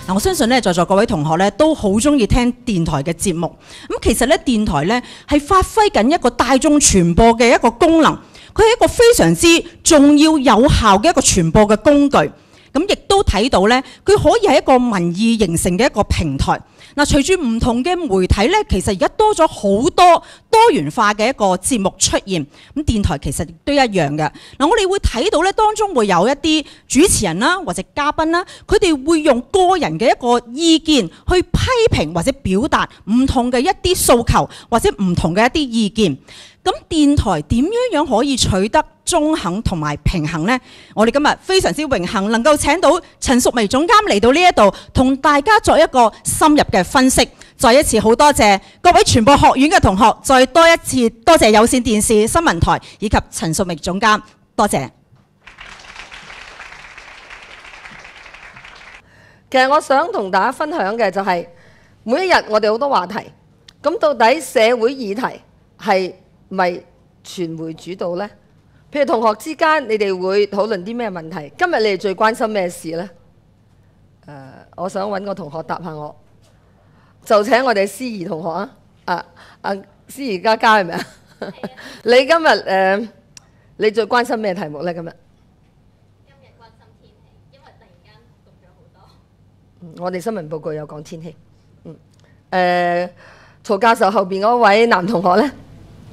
我相信咧，在座各位同學咧都好中意聽電台嘅節目。咁其實咧，電台咧係發揮緊一個大眾傳播嘅一個功能，佢係一個非常之重要有效嘅一個傳播嘅工具。咁亦都睇到咧，佢可以係一個民意形成嘅一個平台。嗱，隨住唔同嘅媒體咧，其實而家多咗好多元化嘅一個節目出現。咁電台其實亦都一樣嘅。嗱，我哋會睇到咧，當中會有一啲主持人啦，或者嘉賓啦，佢哋會用個人嘅一個意見去批評或者表達唔同嘅一啲訴求，或者唔同嘅一啲意見。咁電台點樣可以取得中肯同埋平衡呢？我哋今日非常之榮幸能夠請到陳淑薇總監嚟到呢一度，同大家作一個深入嘅分析。再一次好多謝各位傳播學院嘅同學，再多一次多謝有線電視新聞台以及陳淑薇總監，多謝。 其實我想同大家分享嘅就係每一日我哋好多話題，咁到底社會議題係咪傳媒主導呢？譬如同學之間，你哋會討論啲咩問題？今日你哋最關心咩事呢？我想揾個同學答下我，就請我哋思怡同學啊，思怡嘉嘉係咪啊？你今日你最關心咩題目呢？今日關心天氣，因為突然間讀咗好多。 我哋新聞報告有講天氣。曹教授後邊嗰位男同學呢？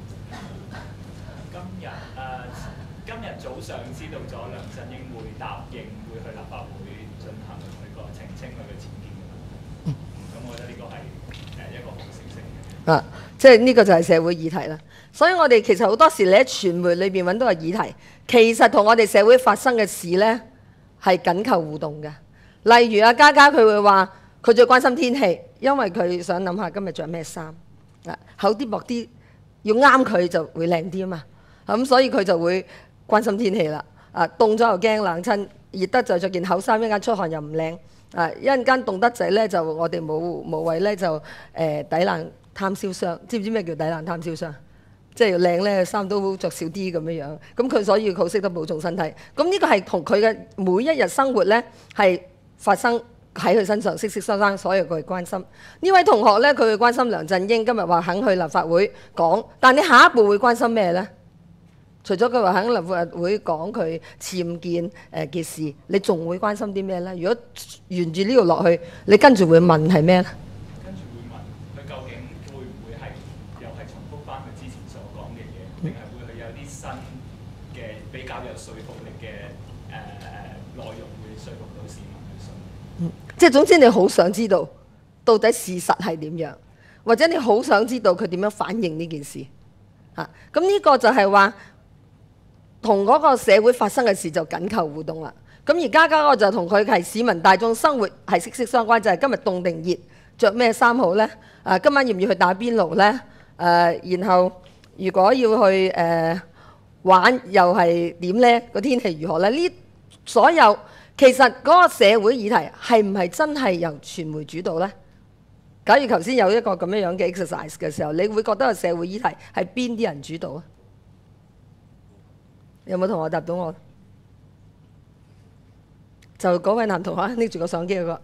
今日早上知道咗梁振英會答應會去立法會進行呢個澄清佢嘅僭建。咁我覺得呢個係一個好消息。 即係呢個就係社會議題啦。所以我哋其實好多時你喺傳媒裏邊揾到個議題，其實同我哋社會發生嘅事呢係緊扣互動嘅。例如嘉嘉佢會話佢最關心天氣，因為佢想諗下今日着咩衫，厚啲薄啲，要啱佢就會靚啲啊嘛。咁所以佢就會關心天氣啦。凍咗又驚冷親，熱得就着件厚衫，一陣間出汗又唔靚。一陣間凍得滯呢，就我哋無謂呢，就抵冷貪燒傷。知唔知咩叫抵冷貪燒傷？即係要靚呢，衫都着少啲咁樣樣。咁佢所以好識得保重身體。咁呢個係同佢嘅每一日生活呢，係發生喺佢身上，息息相關，所以佢關心。呢位同學呢，佢會關心梁振英今日話肯去立法會講，但你下一步會關心咩呢？除咗佢話肯立法會講佢僭建嘅事，你仲會關心啲咩呢？如果沿住呢度落去，你跟住會問係咩呢？ 跟住會問佢究竟會唔會係又係重複翻佢之前所講嘅嘢，定係會佢有啲新嘅比較有說服力嘅內容會說服到市民去信？ 即係總之你好想知道到底事實係點樣，或者你好想知道佢點樣反應呢件事。咁呢個就係話同嗰個社會發生嘅事就緊扣互動啦。咁而家我就同佢係市民大眾生活係息息相關，就係今日凍定熱，着咩衫好呢？今晚要唔要去打邊爐呢？然後如果要去玩又係點呢？個天氣如何呢？呢所有其實嗰個社會議題係唔係真係由傳媒主導呢？假如頭先有一個咁樣嘅 exercise 嘅時候，你會覺得個社會議題係邊啲人主導啊？有冇同學答到我？就嗰位男同學拎住個相機嗰個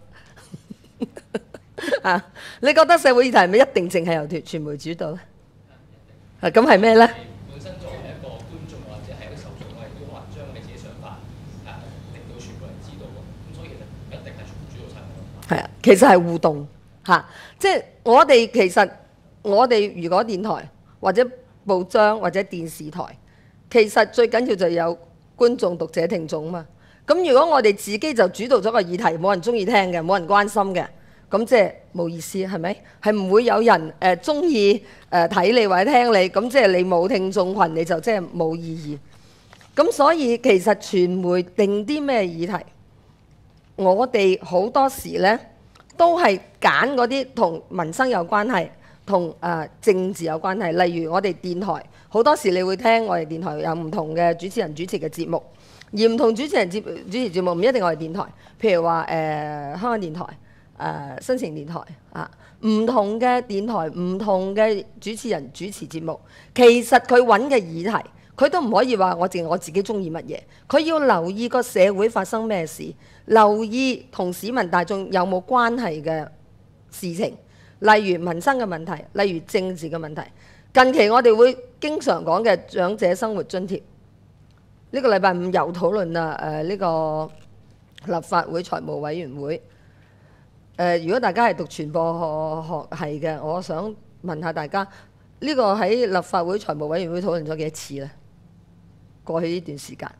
你覺得社會議題係咪一定淨係由傳媒主導咧？咁係咩咧？ 本身作為一個觀眾或者係一個受眾，我哋都可能將我哋自己想法令到全部人知道喎。咁所以其實一定係傳媒主導晒。 係啊，其實係互動即係我哋如果電台或者報章或者電視台，其實最緊要就有觀眾、讀者、聽眾啊嘛。咁如果我哋自己就主導咗個議題，冇人中意聽嘅，冇人關心嘅，咁即係冇意思，係咪？係唔會有人中意睇你或者聽你，咁即係你冇聽眾群，你就即係冇意義。咁所以其實傳媒定啲咩議題，我哋好多時呢都係揀嗰啲同民生有關係、同政治有關係。例如我哋電台，好多時你會聽我哋電台有唔同嘅主持人主持嘅節目。而唔同主持人主持節目唔一定我哋電台，譬如話香港電台、新城電台唔同嘅電台、唔同嘅主持人主持節目，其實佢揾嘅議題， 佢都唔可以話我自己中意乜嘢，佢要留意個社會發生咩事，留意同市民大眾有冇關係嘅事情，例如民生嘅問題，例如政治嘅問題。近期我哋會經常講嘅長者生活津貼，呢個禮拜五又討論啦。呢個立法會財務委員會，如果大家係讀傳播學系嘅，我想問下大家，呢個喺立法會財務委員會討論咗幾多次呢？過去呢段時間，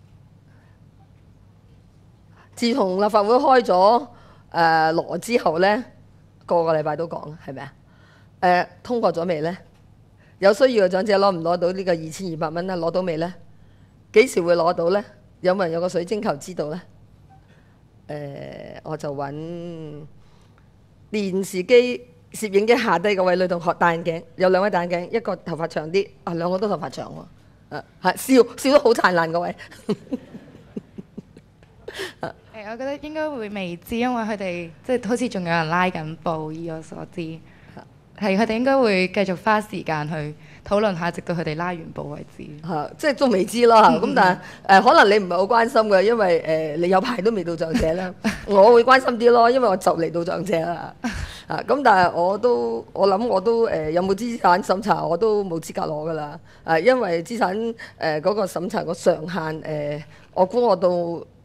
自從立法會開咗鑼之後呢，個禮拜都講，係咪啊？通過咗未呢？有需要嘅長者攞唔攞到呢個2200蚊呢？攞到未呢？幾時會攞到呢？有冇人有個水晶球知道呢？我就揾電視機、攝影機下低嗰位女同學戴眼鏡，有兩位戴眼鏡，一個頭髮長啲，兩個都頭髮長喎。笑得好燦爛嗰位。 我覺得應該會未知，因為佢哋即係好似仲有人拉緊布，以我所知，係佢哋應該會繼續花時間去討論下，直到佢哋拉完布為止。 即係都未知咯。咁但係可能你唔係好關心嘅，因為你有排都未到長者啦。我會關心啲咯，因為我就嚟到長者啦。咁但係我諗我都有冇資產審查我都冇資格攞㗎啦。因為資產嗰個審查個上限我估我到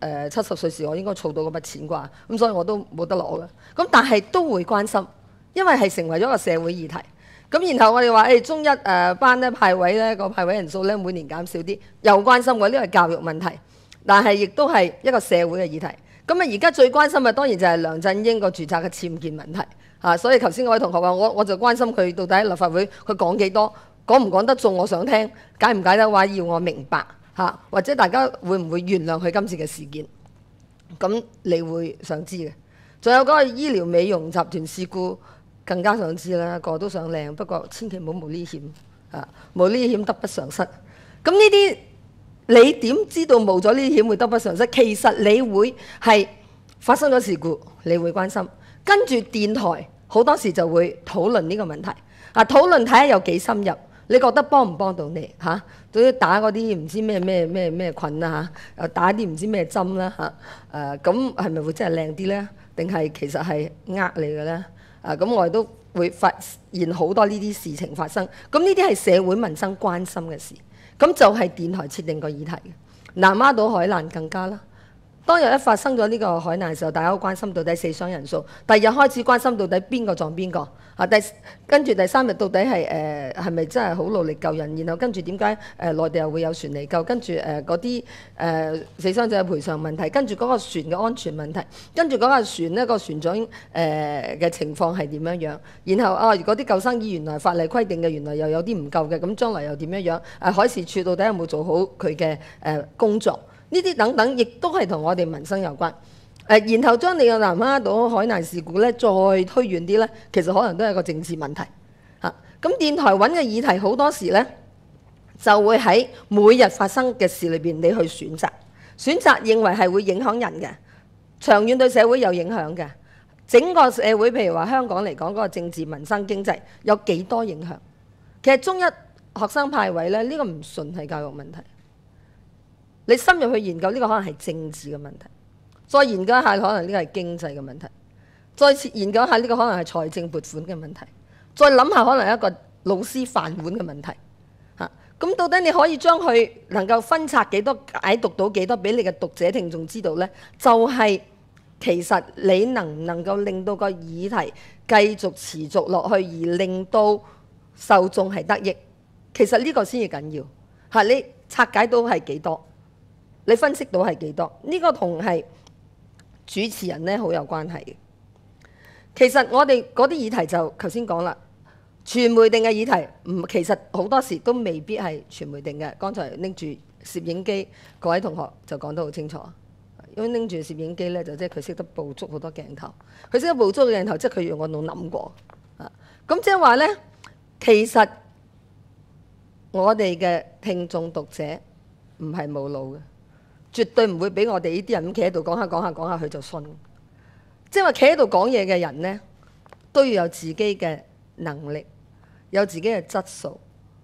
70歲時我應該儲到嗰筆錢啩，咁所以我都冇得攞嘅。咁但係都會關心，因為係成為咗個社會議題。咁然後我哋話中一班咧派位咧個派位人數咧每年減少啲，又關心嘅呢個係教育問題，但係亦都係一個社會嘅議題。咁而家最關心嘅當然就係梁振英個住宅嘅僭建問題。所以頭先嗰位同學話我就關心佢到底喺立法會佢講幾多，講唔講得中我想聽，解唔解得話要我明白。或者大家會唔會原諒佢今次嘅事件？咁你會想知嘅。仲有嗰個醫療美容集團事故，更加想知啦。個個都想靚，不過千祈唔好冒呢險。冒呢險得不償失。咁呢啲你點知道冒咗呢啲險會得不償失？其實你會係發生咗事故，你會關心。跟住電台好多時就會討論呢個問題。討論睇下有幾深入。你覺得幫唔幫到你嚇？對於打嗰啲唔知咩菌啊嚇，打啲唔知咩針啦嚇，咁係咪會真係靚啲呢？定係其實係你嘅呢？咁我哋都會發現好多呢啲事情發生。咁呢啲係社會民生關心嘅事，咁就係電台設定個議題嘅。南丫島海難更加啦。當日一發生咗呢個海難嘅時候，大家都關心到底死傷人數。第二日開始關心到底邊個撞邊個跟住第3日到底係咪真係好努力救人？然後跟住點解內地又會有船嚟救？跟住嗰啲死傷者嘅賠償問題，跟住嗰個船嘅安全問題，跟住嗰個船呢個船長嘅情況係點樣樣？然後嗰啲救生衣原來法例規定嘅原來又有啲唔夠嘅，咁將來又點樣樣？海事處到底有冇做好佢嘅工作？呢啲等等，亦都係同我哋民生有關。然後將你個南丫島海難事故咧，再推遠啲咧，其實可能都係個政治問題。咁電台揾嘅議題好多時咧，就會喺每日發生嘅事裏邊，你去選擇認為係會影響人嘅，長遠對社會有影響嘅。整個社會譬如話香港嚟講，嗰個政治、民生、經濟有幾多影響？其實中一學生派位咧，呢個唔純係教育問題。你深入去研究呢個可能係政治嘅問題，再研究一下可能呢個係經濟嘅問題，再研究一下呢個可能係財政撥款嘅問題，再諗下可能係一個老師飯碗嘅問題。咁到底你可以將佢能夠分拆幾多、解讀到幾多俾你嘅讀者聽眾知道呢？就係其實你能唔能夠令到個議題繼續持續落去，而令到受眾係得益，其實呢個先至緊要。你拆解到係幾多？你分析到係幾多？呢個同係主持人呢好有關係嘅。其實我哋嗰啲議題就頭先講啦，傳媒定嘅議題其實好多時都未必係傳媒定嘅。剛才拎住攝影機各位同學就講得好清楚，因為拎住攝影機呢，就即係佢識得捕捉好多鏡頭，佢識得捕捉鏡頭，即係佢用個腦諗過。咁即係話呢，其實我哋嘅聽眾讀者唔係冇腦嘅。絕對唔會俾我哋呢啲人咁企喺度講下佢就信。即係話企喺度講嘢嘅人呢，都要有自己嘅能力，有自己嘅質素。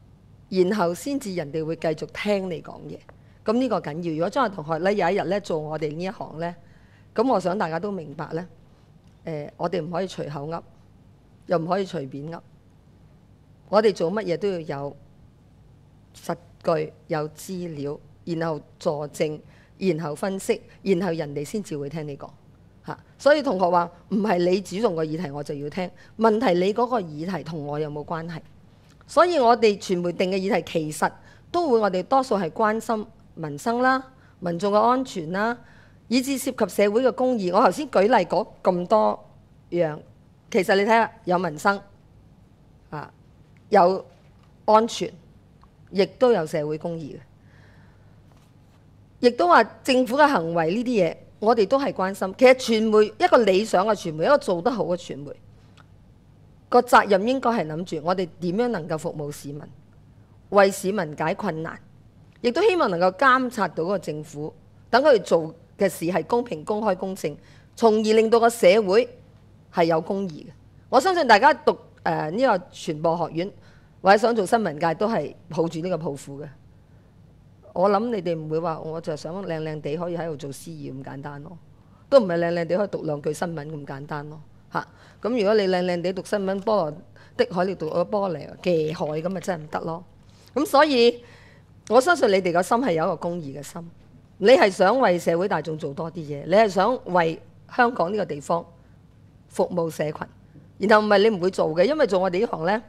然後先至人哋會繼續聽你講嘢。咁呢個緊要。如果張同學呢有一日呢做我哋呢一行呢，咁我想大家都明白呢，我哋唔可以隨口噏，又唔可以隨便噏。我哋做乜嘢都要有實據、有資料，然後佐證，然後分析，然後人哋先至會聽你講嚇。所以同學話唔係你主動個議題我就要聽，問題你嗰個議題同我有冇關係？所以我哋傳媒定嘅議題其實都會我哋多數係關心民生啦、民眾嘅安全啦，以至涉及社會嘅公義。我頭先舉例嗰咁多樣，其實你睇下有民生啊，有安全，亦都有社會公義嘅，亦都話政府嘅行為呢啲嘢，我哋都係關心。其實傳媒一個理想嘅傳媒，一個做得好嘅傳媒，個責任應該係諗住我哋點樣能夠服務市民，為市民解困難，亦都希望能夠監察到個政府，等佢哋做嘅事係公平、公開、公正，從而令到個社會係有公義嘅。我相信大家讀呢個傳播學院或者想做新聞界都係抱住呢個抱負嘅。我諗你哋唔會話我就係想靚靚地可以喺度做司儀咁簡單咯，都唔係靚靚地可以讀兩句新聞咁簡單咯嚇。咁如果你靚靚地讀新聞，波羅的海你讀咗玻璃嘅海咁咪真係唔得咯。咁所以我相信你哋個心係有一個公義嘅心，你係想為社會大眾做多啲嘢，你係想為香港呢個地方服務社群，然後唔係你唔會做嘅，因為做我哋呢行呢，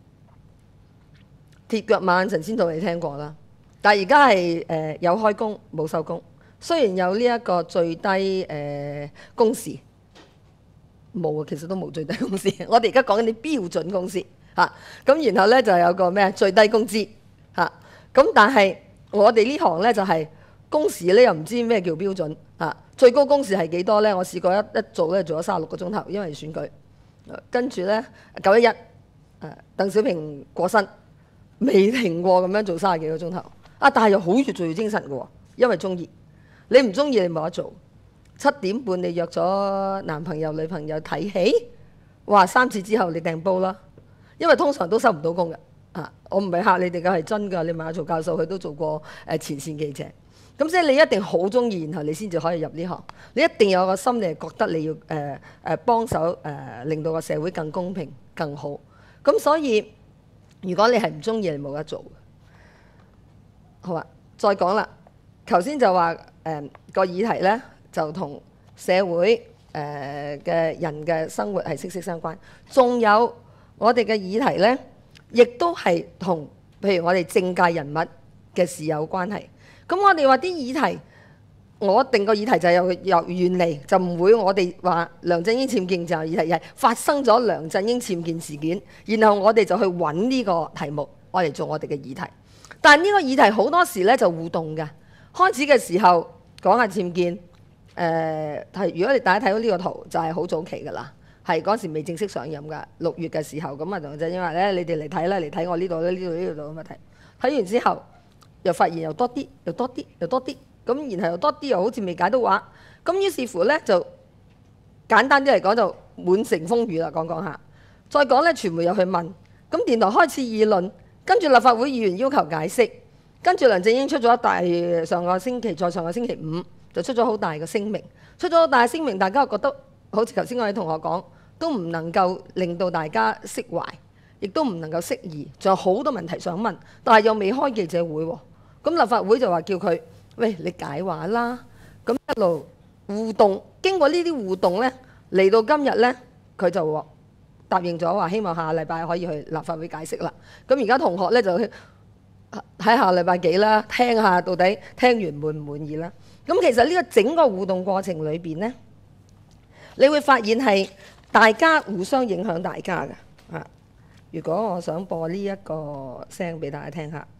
鐵腳馬神先導你聽過啦。但係而家係有開工冇收工，雖然有呢一個最低工時，冇啊，其實都冇最低工時。我哋而家講緊啲標準工時嚇，咁然後呢，就有個咩最低工資嚇，咁但係我哋呢行呢，就係工時呢，又唔知咩叫標準嚇，最高工時係幾多呢？我試過一做呢，做咗36個鐘頭，因為選舉，跟住呢911鄧小平過身，未停過咁樣做30幾個鐘頭。但係又好越做越精神嘅喎，因為中意。你唔中意你冇得做。7點半你約咗男朋友女朋友睇戲，哇3次之後你訂煲啦，因為通常都收唔到工嘅。我唔係嚇你哋嘅，係真㗎。你問下曹教授，佢都做過前線記者。咁即係你一定好中意，然後你先至可以入呢行。你一定有個心，你係覺得你要幫手令到個社會更公平更好。咁所以如果你係唔中意，你冇得做。好啊，再講啦。頭先就話個議題呢，就同社會嘅人嘅生活係息息相關。仲有我哋嘅議題呢，亦都係同譬如我哋政界人物嘅事有關係。咁我哋話啲議題，我定個議題就係由原嚟就唔會我哋話梁振英僭建就係議題，係發生咗梁振英僭建事件，然後我哋就去揾呢個題目，我嚟做我哋嘅議題。但係呢個議題好多時咧就互動嘅。開始嘅時候講下僭建，如果你大家睇到呢個圖就係好早期㗎啦，係嗰時未正式上任㗎，6月嘅時候咁啊，梁振英話咧，你哋嚟睇啦，嚟睇我呢度咧，呢度咁啊睇完之後又發現又多啲，又多啲，又多啲，咁然後又多啲又好似未解到話，咁於是乎咧就簡單啲嚟講就滿城風雨啦，講下，再講咧傳媒又去問，咁電台開始議論。跟住立法會議員要求解釋，跟住梁振英出咗上個星期5就出咗好大嘅聲明，出咗好大嘅聲明，大家又覺得好似頭先我哋同學講，都唔能夠令到大家釋懷，亦都唔能夠釋疑，仲有好多問題想問，但係又未開記者會喎。咁立法會就話叫佢，喂，你解話啦。咁一路互動，經過呢啲互動呢，嚟到今日呢，佢就答應咗話希望下個禮拜可以去立法會解釋啦。咁而家同學呢，就喺下個禮拜幾啦，聽下到底聽完滿唔滿意啦。咁其實呢個整個互動過程裏邊呢，你會發現係大家互相影響大家嘅。如果我想播呢一個聲俾大家聽下。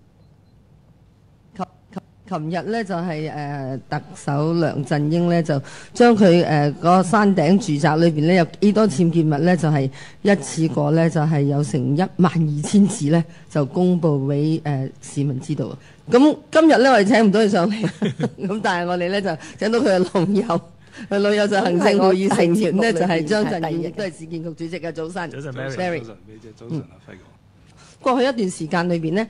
琴日咧就係特首梁振英咧就將佢個山頂住宅裏邊咧有幾多僭建物咧，就係一次過咧就係有成12000字咧就公佈俾市民知道。咁今日咧我哋請唔到佢上嚟，咁但係我哋咧就請到佢嘅老友，佢老友就行政會議成員咧就係張振宇，亦都係市建局主席嘅。早晨， 早晨 Mary， 早晨阿輝哥。 過去一段時間裏邊咧。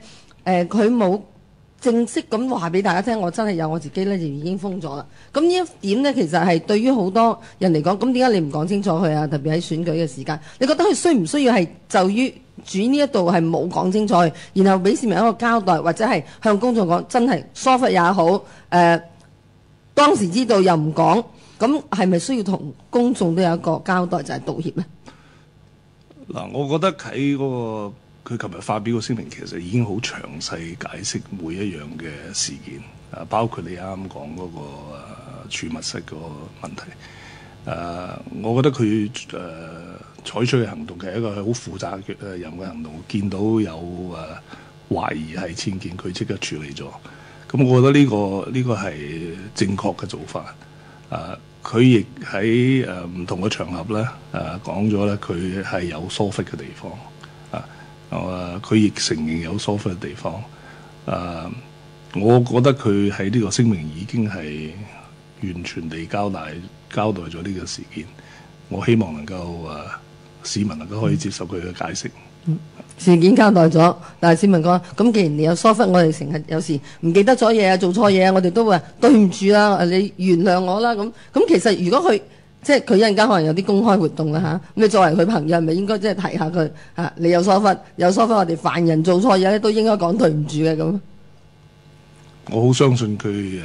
佢冇正式咁話俾大家聽，我真係有我自己咧就已經封咗啦。咁呢一點呢，其實係對於好多人嚟講，咁點解你唔講清楚佢啊？特別喺選舉嘅時間，你覺得佢需唔需要係就於主呢一度係冇講清楚，然後俾市民一個交代，或者係向公眾講真係疏忽也好，當時知道又唔講，咁係咪需要同公眾都有一個交代，就係道歉呢？ 嗱，我覺得喺嗰個佢琴日發表個聲明，其實已經好詳細解釋每一樣嘅事件，包括你啱啱講嗰個儲物室個問題。我覺得佢採取嘅行動係一個好負責任嘅行動。見到有懷疑係僭建，佢即刻處理咗。咁我覺得呢個係正確嘅做法。佢亦喺唔同嘅場合咧講咗咧，佢係有疏忽嘅地方。佢亦承認有疏忽嘅地方。我覺得佢喺呢個聲明已經係完全地交代咗呢個事件。我希望能夠市民能夠可以接受佢嘅解釋。 事件交代咗，但係市民講咁，既然你有疏忽，我哋成日有時唔記得咗嘢啊，做錯嘢啊，我哋都會對唔住啦，你原諒我啦。咁其實如果佢即係佢一陣間可能有啲公開活動啦嚇，咁你作為佢朋友，係咪應該即係提下佢你有疏忽，我哋凡人做錯嘢咧都應該講對唔住嘅咁。 我好相信佢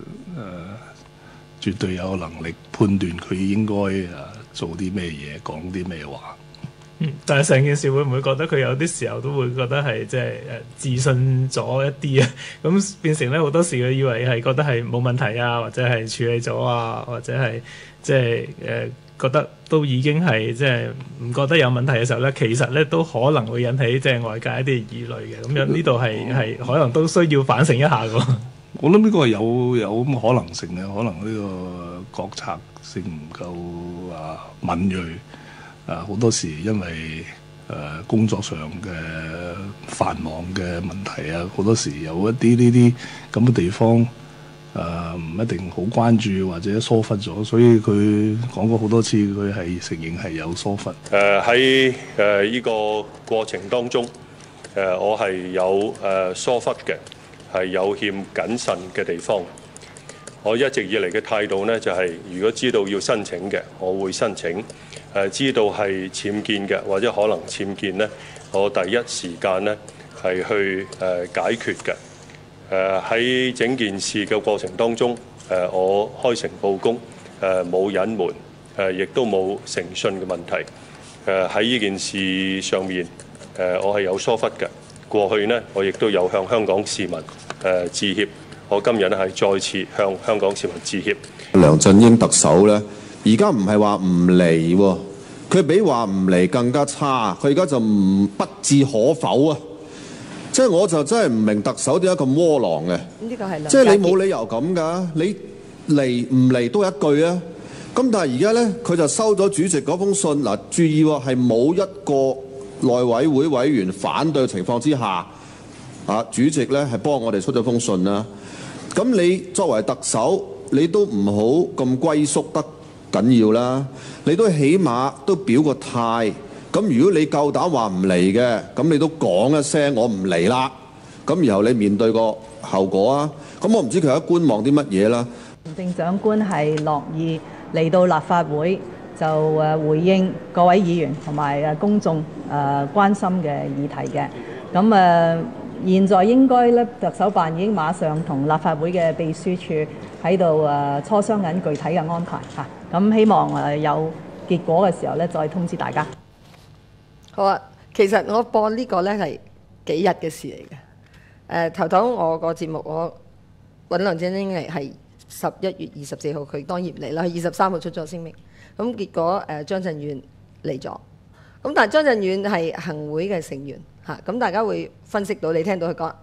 絕對有能力判斷佢應該做啲咩嘢，講啲咩話。 但係成件事會唔會覺得佢有啲時候都會覺得係即係自信咗一啲啊？咁變成咧好多時佢以為係覺得係冇問題啊，或者係處理咗啊，或者係即係覺得都已經係即係唔覺得有問題嘅時候咧，其實咧都可能會引起即係外界一啲疑慮嘅。咁樣呢度係可能都需要反省一下㗎。 我諗呢個係有咁可能性嘅，可能呢個覺察性唔夠敏鋭。好多時因為工作上嘅繁忙嘅問題啊，好多時有一啲呢啲咁嘅地方唔一定好關注或者疏忽咗，所以佢講過好多次，佢係承認係有疏忽。 喺呢個過程當中，我係有疏忽嘅，係有欠謹慎嘅地方。我一直以嚟嘅態度呢，就係如果知道要申請嘅，我會申請。知道係僭建嘅或者可能僭建呢，我第一時間呢係去解決嘅。喺整件事嘅過程當中，我開誠佈公，冇隱瞞，亦都冇誠信嘅問題。喺呢件事上面，我係有疏忽嘅。過去呢，我亦都有向香港市民致歉。我今日呢係再次向香港市民致歉。 梁振英特首呢，而家唔係話唔嚟喎，佢比話唔嚟更加差。佢而家就不置可否啊！即係我就真係唔明特首點解咁窩囊嘅。 呢個係即係你冇理由咁㗎，你嚟唔嚟都一句啊！咁但係而家呢，佢就收咗主席嗰封信嗱，注意喎，係冇一個內委會委員反對嘅情況之下，主席呢係幫我哋出咗封信啦。咁你作為特首，你都唔好咁龜縮得緊要啦，你都起碼都表個態。咁如果你夠膽話唔嚟嘅，咁你都講一聲我唔嚟啦。咁然後你面對個後果啊。咁我唔知佢喺觀望啲乜嘢啦。 行政長官係樂意嚟到立法會就回應各位議員同埋公眾關心嘅議題嘅。咁現在應該咧，特首辦已經馬上同立法會嘅秘書處喺度磋商緊具體嘅安排嚇。咁希望有結果嘅時候咧，再通知大家。 好啊，其實我播呢個咧係幾日嘅事嚟嘅。頭我個節目我揾梁振英嚟係11月24號，佢當然唔嚟啦，佢23號出咗聲明。咁結果張震遠嚟咗。咁但係張震遠係行會嘅成員嚇，咁大家會分析到，你聽到佢講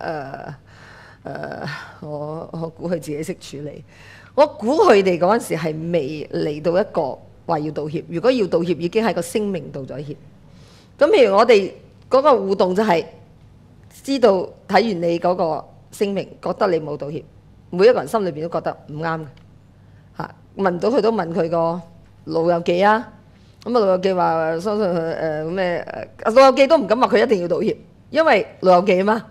我估佢自己識處理。我估佢哋嗰陣時係未嚟到一個話要道歉。如果要道歉，已經喺個聲明道咗歉。咁譬如我哋嗰個互動就係知道睇完你嗰個聲明，覺得你冇道歉，每一個人心裏邊都覺得唔啱嘅嚇。問到佢都問佢個老友記啊，咁啊老友記話相信佢咩？老友記都唔敢話佢一定要道歉，因為老友記啊嘛。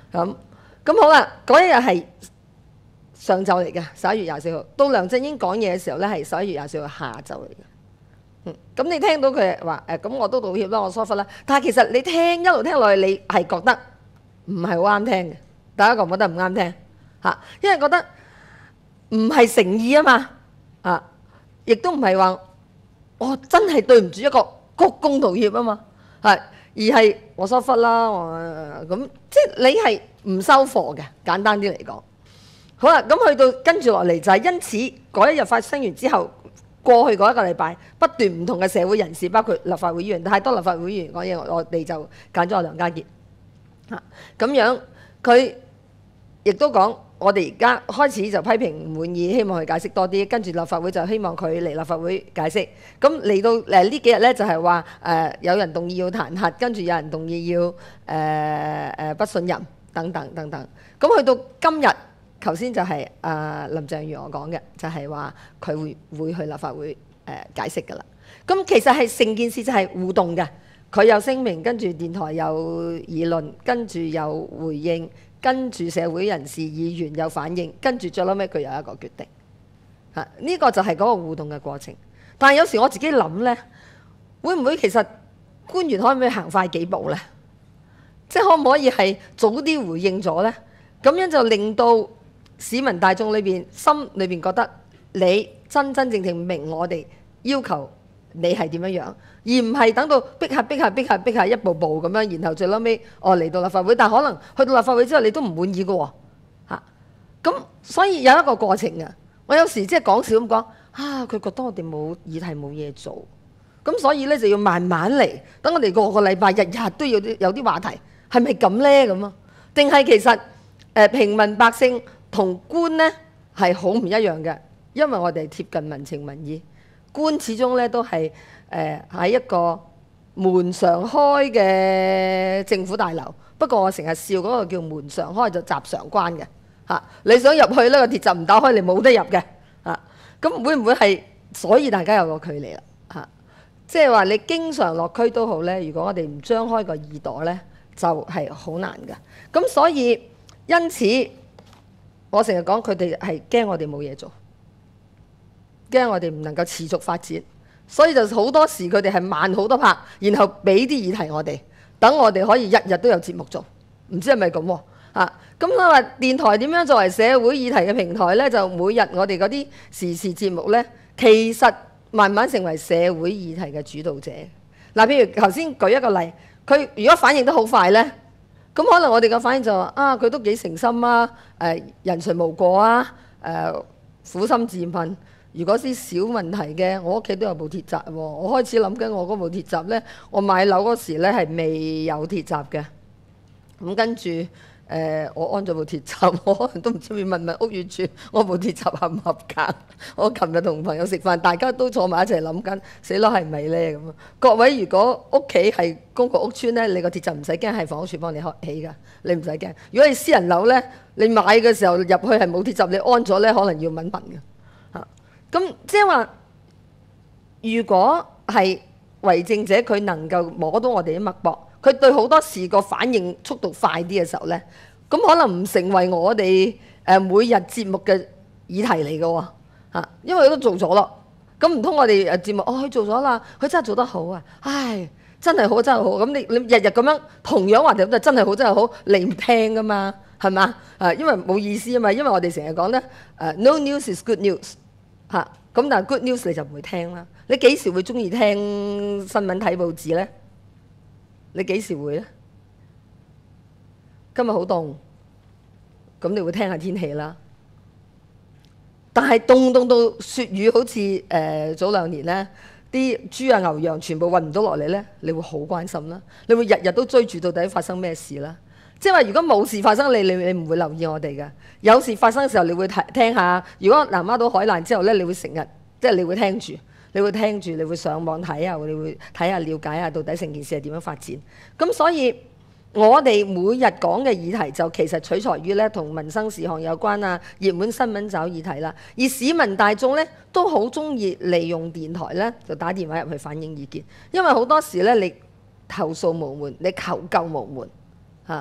咁好啦，嗰一日係上晝嚟嘅，11月24號。到梁振英講嘢嘅時候咧，係11月24號下晝嚟嘅。咁你聽到佢話咁我都道歉啦，我疏忽啦。但係其實你聽一路聽落去，你係覺得唔係好啱聽嘅。大家覺唔覺得唔啱聽嚇？因為覺得唔係誠意啊嘛，亦都唔係話我真係對唔住一個鞠躬道歉啊嘛，而係我疏忽啦，咁即係你係唔收貨嘅。簡單啲嚟講，好啦，咁去到跟住落嚟就係因此嗰一日發生完之後，過去嗰一個禮拜不斷唔同嘅社會人士，包括立法會議員，太多立法會議員講嘢，我哋就揀咗梁家傑咁樣，佢亦都講。我哋而家開始就批評唔滿意，希望佢解釋多啲。跟住立法會就希望佢嚟立法會解釋。咁嚟到呢幾日呢，就係話有人動議要彈劾，跟住有人動議要不信任等等等等。咁去到今日，頭先就係林鄭月娥講嘅，就係話佢會去立法會解釋㗎啦。咁其實係成件事就係互動嘅，佢有聲明，跟住電台有議論，跟住有回應。跟住社會人士、議員有反應，跟住最後尾佢有一個決定，呢個就係嗰個互動嘅過程。但係有時我自己諗呢，會唔會其實官員可唔可以行快幾步呢？即係可唔可以係早啲回應咗呢？咁樣就令到市民大眾裏邊心裏邊覺得你真真正正明我哋要求你係點樣樣。而唔係等到逼下一步步咁樣，然後最後尾嚟到立法會，但可能去到立法會之後你都唔滿意嘅喎嚇。咁所以有一個過程嘅。我有時即係講笑咁講佢覺得我哋冇議題冇嘢做，咁所以咧就要慢慢嚟，等我哋個禮拜日日都要有啲話題，係咪咁咧咁啊？定係其實平民百姓同官呢係好唔一樣嘅，因為我哋貼近民情民意，官始終咧都係。喺一個門常開嘅政府大樓，不過我成日笑嗰個叫門常開就閘常關嘅嚇。你想入去呢個鐵閘唔打開，你冇得入嘅嚇。咁會唔會係？所以大家有個距離啦嚇。即係話你經常落區都好呢，如果我哋唔張開個耳朵呢，就係好難嘅。咁所以因此我成日講佢哋係驚我哋冇嘢做，驚我哋唔能夠持續發展。所以就好多時佢哋係慢好多拍，然後俾啲議題我哋，等我哋可以日日都有節目做。唔知係咪咁喎？咁我話電台點樣作為社會議題嘅平台呢？就每日我哋嗰啲時事節目呢，其實慢慢成為社會議題嘅主導者。譬如頭先舉一個例，佢如果反應得好快呢，咁可能我哋嘅反應就話佢都幾誠心啊，人誰無過啊，苦心自問。如果啲小問題嘅，我屋企都有部鐵閘喎。我開始諗緊我嗰部鐵閘呢，我買樓嗰時呢係未有鐵閘嘅。咁跟住我安咗部鐵閘，我可能都唔知要問屋宇署，我部鐵閘合唔合格？我琴日同朋友食飯，大家都坐埋一齊諗緊，死咯係咪呢？咁各位如果屋企係公共屋邨呢，你個鐵閘唔使驚，係房屋署幫你起㗎，你唔使驚。如果你私人樓呢，你買嘅時候入去係冇鐵閘，你安咗呢，可能要問嘅。咁即係話，如果係為政者，佢能夠摸到我哋啲脈搏，佢對好多事個反應速度快啲嘅時候呢，咁可能唔成為我哋每日節目嘅議題嚟嘅喎，因為佢都做咗咯。咁唔通我哋節目佢做咗啦，佢真係做得好啊！唉，真係好真係好。咁你日日咁樣同樣話題就真係好真係好，你唔聽噶嘛，係嘛？因為冇意思啊嘛，因為我哋成日講呢 no news is good news。咁但係 good news 你就唔會聽啦。你幾時會中意聽新聞睇報紙呢？你幾時會呢？今日好凍，咁你會聽下天氣啦。但係凍到雪雨，好似早2年呢啲豬啊牛羊全部運唔到落嚟呢，你會好關心啦。你會日日都追住到底發生咩事啦。即係話，如果冇事發生，你唔會留意我哋嘅。有事發生嘅時候，你會聽下。如果南丫島海難之後呢，你會成日即係你會聽住，你會上網睇下，你會睇下了解下到底成件事係點樣發展。咁所以我哋每日講嘅議題就其實取材於呢同民生事項有關啊、熱門新聞找議題啦。而市民大眾呢都好中意利用電台呢就打電話入去反映意見，因為好多時呢你投訴無門，你求救無門嚇。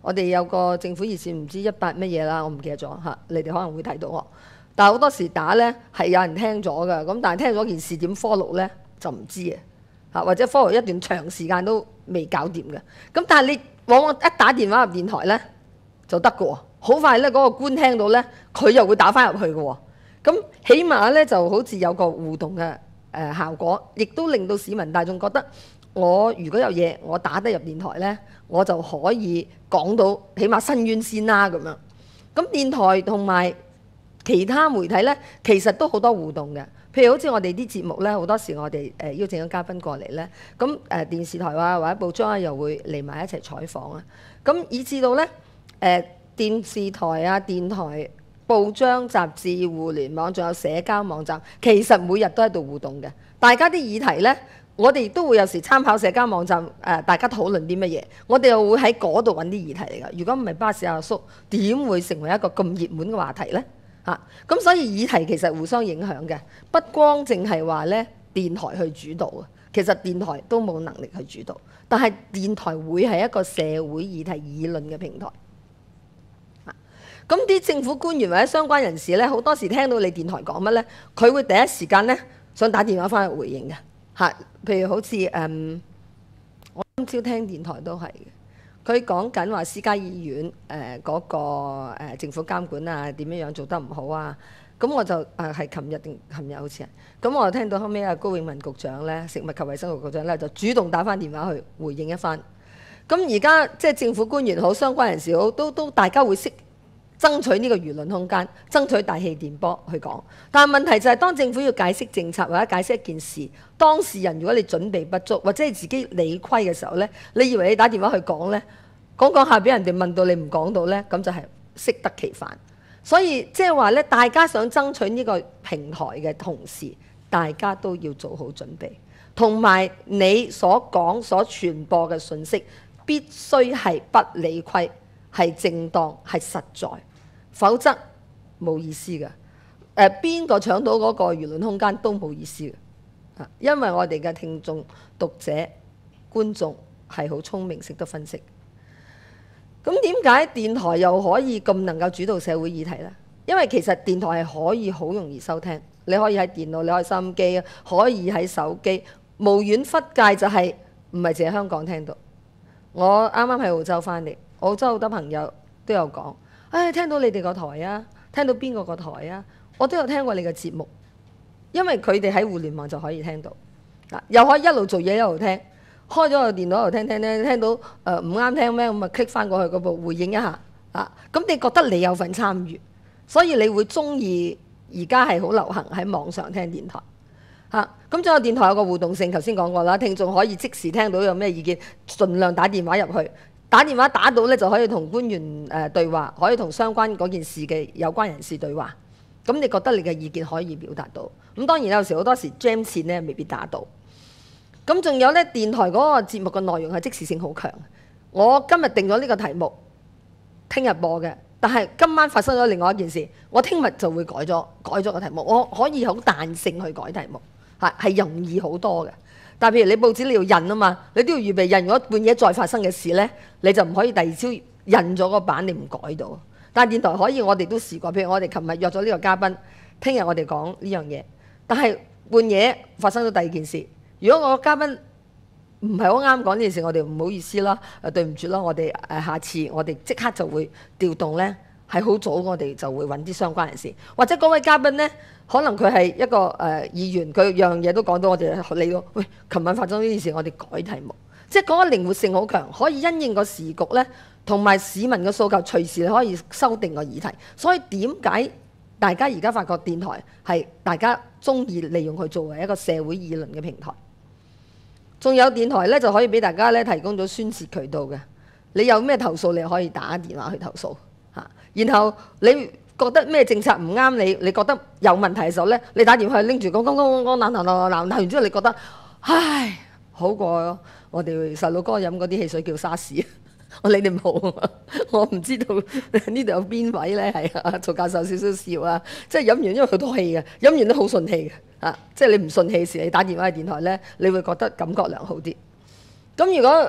我哋有個政府熱線，唔知18乜嘢啦，我唔記得咗嚇，你哋可能會睇到我。但係好多時打呢係有人聽咗㗎，咁但係聽咗件事點 follow 呢就唔知嘅嚇，或者 follow 一段長時間都未搞掂嘅。咁但係你往往一打電話入電台呢就得㗎喎，好快呢嗰個官聽到呢，佢又會打翻入去㗎喎。咁起碼呢就好似有個互動嘅效果，亦都令到市民大眾覺得我如果有嘢我打得入電台呢，我就可以講到起碼申冤先啦咁樣。咁電台同埋其他媒體呢，其實都好多互動嘅。譬如好似我哋啲節目呢，好多時我哋邀請咗嘉賓過嚟呢，咁電視台啊或者報章啊又會嚟埋一齊採訪啊。咁以至到呢，電視台啊、電台、報章、雜誌、互聯網，仲有社交網站，其實每日都喺度互動嘅。大家啲議題呢，我哋都會有時參考社交網站，大家討論啲乜嘢，我哋又會喺嗰度揾啲議題嚟㗎。如果唔係巴士阿叔，點會成為一個咁熱門嘅話題呢？咁所以議題其實互相影響嘅，不光淨係話呢電台去主導啊，其實電台都冇能力去主導，但係電台會係一個社會議題議論嘅平台。咁啲政府官員或者相關人士呢，好多時聽到你電台講乜呢，佢會第一時間呢想打電話翻去回應嘅嚇。譬如好似我今朝聽電台都係嘅。佢講緊話私家醫院嗰個政府監管啊點樣做得唔好啊，咁我就係琴日定琴日好似係，咁我聽到後尾阿高永文局長咧，食物及衛生局局長咧就主動打翻電話去回應一番。咁而家即係政府官員好，相關人士好，都大家會識爭取呢個輿論空間，爭取大氣電波去講。但係問題就係當政府要解釋政策或者解釋一件事，當事人如果你準備不足或者係自己理虧嘅時候呢，你以為你打電話去講呢，講下俾人哋問到你唔講到呢，咁就係適得其反。所以即係話呢，大家想爭取呢個平台嘅同時，大家都要做好準備，同埋你所講所傳播嘅信息必須係不理虧，係正當，係實在，否則冇意思嘅。邊個搶到嗰個輿論空間都冇意思嘅。因為我哋嘅聽眾、讀者、觀眾係好聰明，識得分析。咁點解電台又可以咁能夠主導社會議題呢？因為其實電台係可以好容易收聽，你可以喺電腦，你可以收音機，可以喺手機，無遠弗屆，就係唔係淨係香港聽到。我啱啱喺澳洲翻嚟，澳洲好多朋友都有講，聽到你哋個台啊，聽到邊個台啊，我都有聽過你嘅節目，因為佢哋喺互聯網就可以聽到，又可以一路做嘢一路聽，開咗個電腦一路聽到唔啱聽咩，咁咪 click 翻過去嗰部回應一下咁你覺得你有份參與，所以你會中意而家係好流行喺網上聽電台咁仲有電台有個互動性，頭先講過啦，聽眾可以即時聽到有咩意見，盡量打電話入去，打電話打到呢就可以同官員對話，可以同相關嗰件事嘅有關人士對話。咁你覺得你嘅意見可以表達到？咁當然有時好多時 jam 線呢未必打到。咁仲有呢，電台嗰個節目嘅內容係即時性好強。我今日定咗呢個題目，聽日播嘅，但係今晚發生咗另外一件事，我聽日就會改咗個題目。我可以好彈性去改題目，係容易好多嘅。但係譬如你報紙你要印啊嘛，你都要預備印。如果半夜再發生嘅事呢，你就唔可以第二朝印咗個版，你唔改到。但係電台可以，我哋都試過。譬如我哋琴日約咗呢個嘉賓，聽日我哋講呢樣嘢，但係半夜發生咗第二件事。如果我個嘉賓唔係好啱講呢件事，我哋唔好意思啦，對唔住啦，我哋下次我哋即刻就會調動呢，係好早我哋就會揾啲相關人士，或者嗰位嘉賓呢，可能佢係一個議員，佢樣嘢都講到我哋嚟到，喂，琴晚發生呢件事，我哋改題目，即係嗰個靈活性好強，可以因應個時局呢，同埋市民嘅訴求，隨時你可以修訂個議題。所以點解大家而家發覺電台係大家中意利用佢作為一個社會議論嘅平台？仲有電台呢，就可以俾大家呢提供咗宣泄渠道嘅。你有咩投訴，你可以打電話去投訴嚇。然後你覺得咩政策唔啱你，你覺得有問題嘅時候呢，你打電話去拎住講鬧完之後，你覺得唉，好過我哋細路哥飲嗰啲汽水叫沙士。我理你冇，我唔知道呢度有邊位呢係曹教授少少笑啊，即係飲完因為好多氣嘅，飲完都好順氣嘅即係你唔順氣時，你打電話去電台呢，你會覺得感覺良好啲。咁如果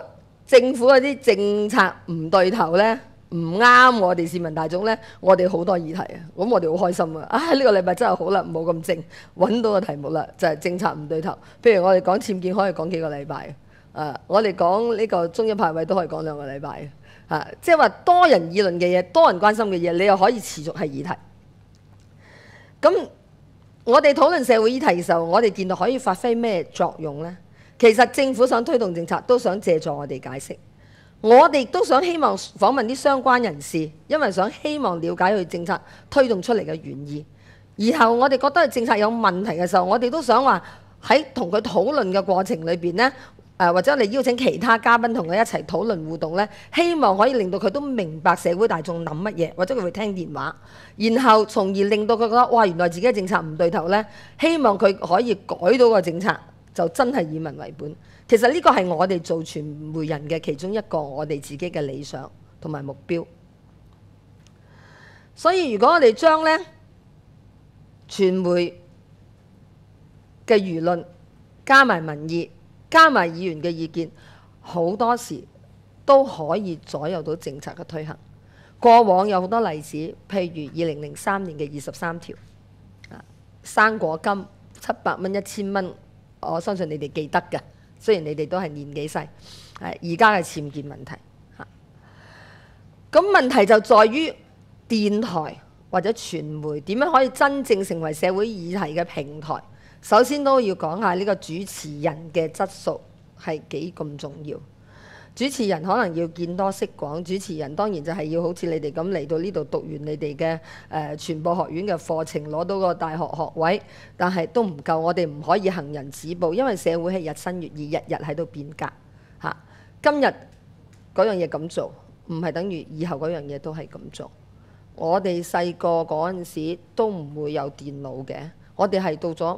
政府嗰啲政策唔對頭呢，唔啱我哋市民大眾呢，我哋好多議題啊，咁我哋好開心啊！呢個禮拜真係好啦，冇咁靜，揾到個題目啦，就係政策唔對頭。譬如我哋講僭建可以講幾個禮拜，我哋講呢個中央派位都可以講2個禮拜，即係話多人議論嘅嘢，多人關心嘅嘢，你又可以持續係議題。咁我哋討論社會議題嘅時候，我哋電台可以發揮咩作用呢？其實政府想推動政策，都想借助我哋解釋。我哋都想希望訪問啲相關人士，因為想希望了解佢政策推動出嚟嘅原意。然後我哋覺得政策有問題嘅時候，我哋都想話喺同佢討論嘅過程裏邊呢，或者我哋邀請其他嘉賓同佢一齊討論互動呢，希望可以令到佢都明白社會大眾諗乜嘢，或者佢會聽電話，然後從而令到佢覺得哇，原來自己嘅政策唔對頭呢，希望佢可以改到個政策，就真係以民為本。其實呢個係我哋做傳媒人嘅其中一個我哋自己嘅理想同埋目標。所以如果我哋將呢傳媒嘅輿論加埋民意，加埋議員嘅意見，好多時都可以左右到政策嘅推行。過往有好多例子，譬如2003年嘅23條，生果金700蚊、1000蚊，我相信你哋記得嘅。雖然你哋都係年紀細，而家嘅僭建問題嚇。咁問題就在於電台或者傳媒點樣可以真正成為社會議題嘅平台。首先都要講下呢個主持人嘅質素係幾咁重要。主持人可能要見多識廣，主持人當然就係要好似你哋咁嚟到呢度讀完你哋嘅傳播學院嘅課程，攞到個大學學位，但係都唔夠，我哋唔可以行人止步，因為社會係日新月異，日日喺度變革嚇。今日嗰樣嘢咁做，唔係等於以後嗰樣嘢都係咁做。我哋細個嗰陣時都唔會有電腦嘅，我哋係到咗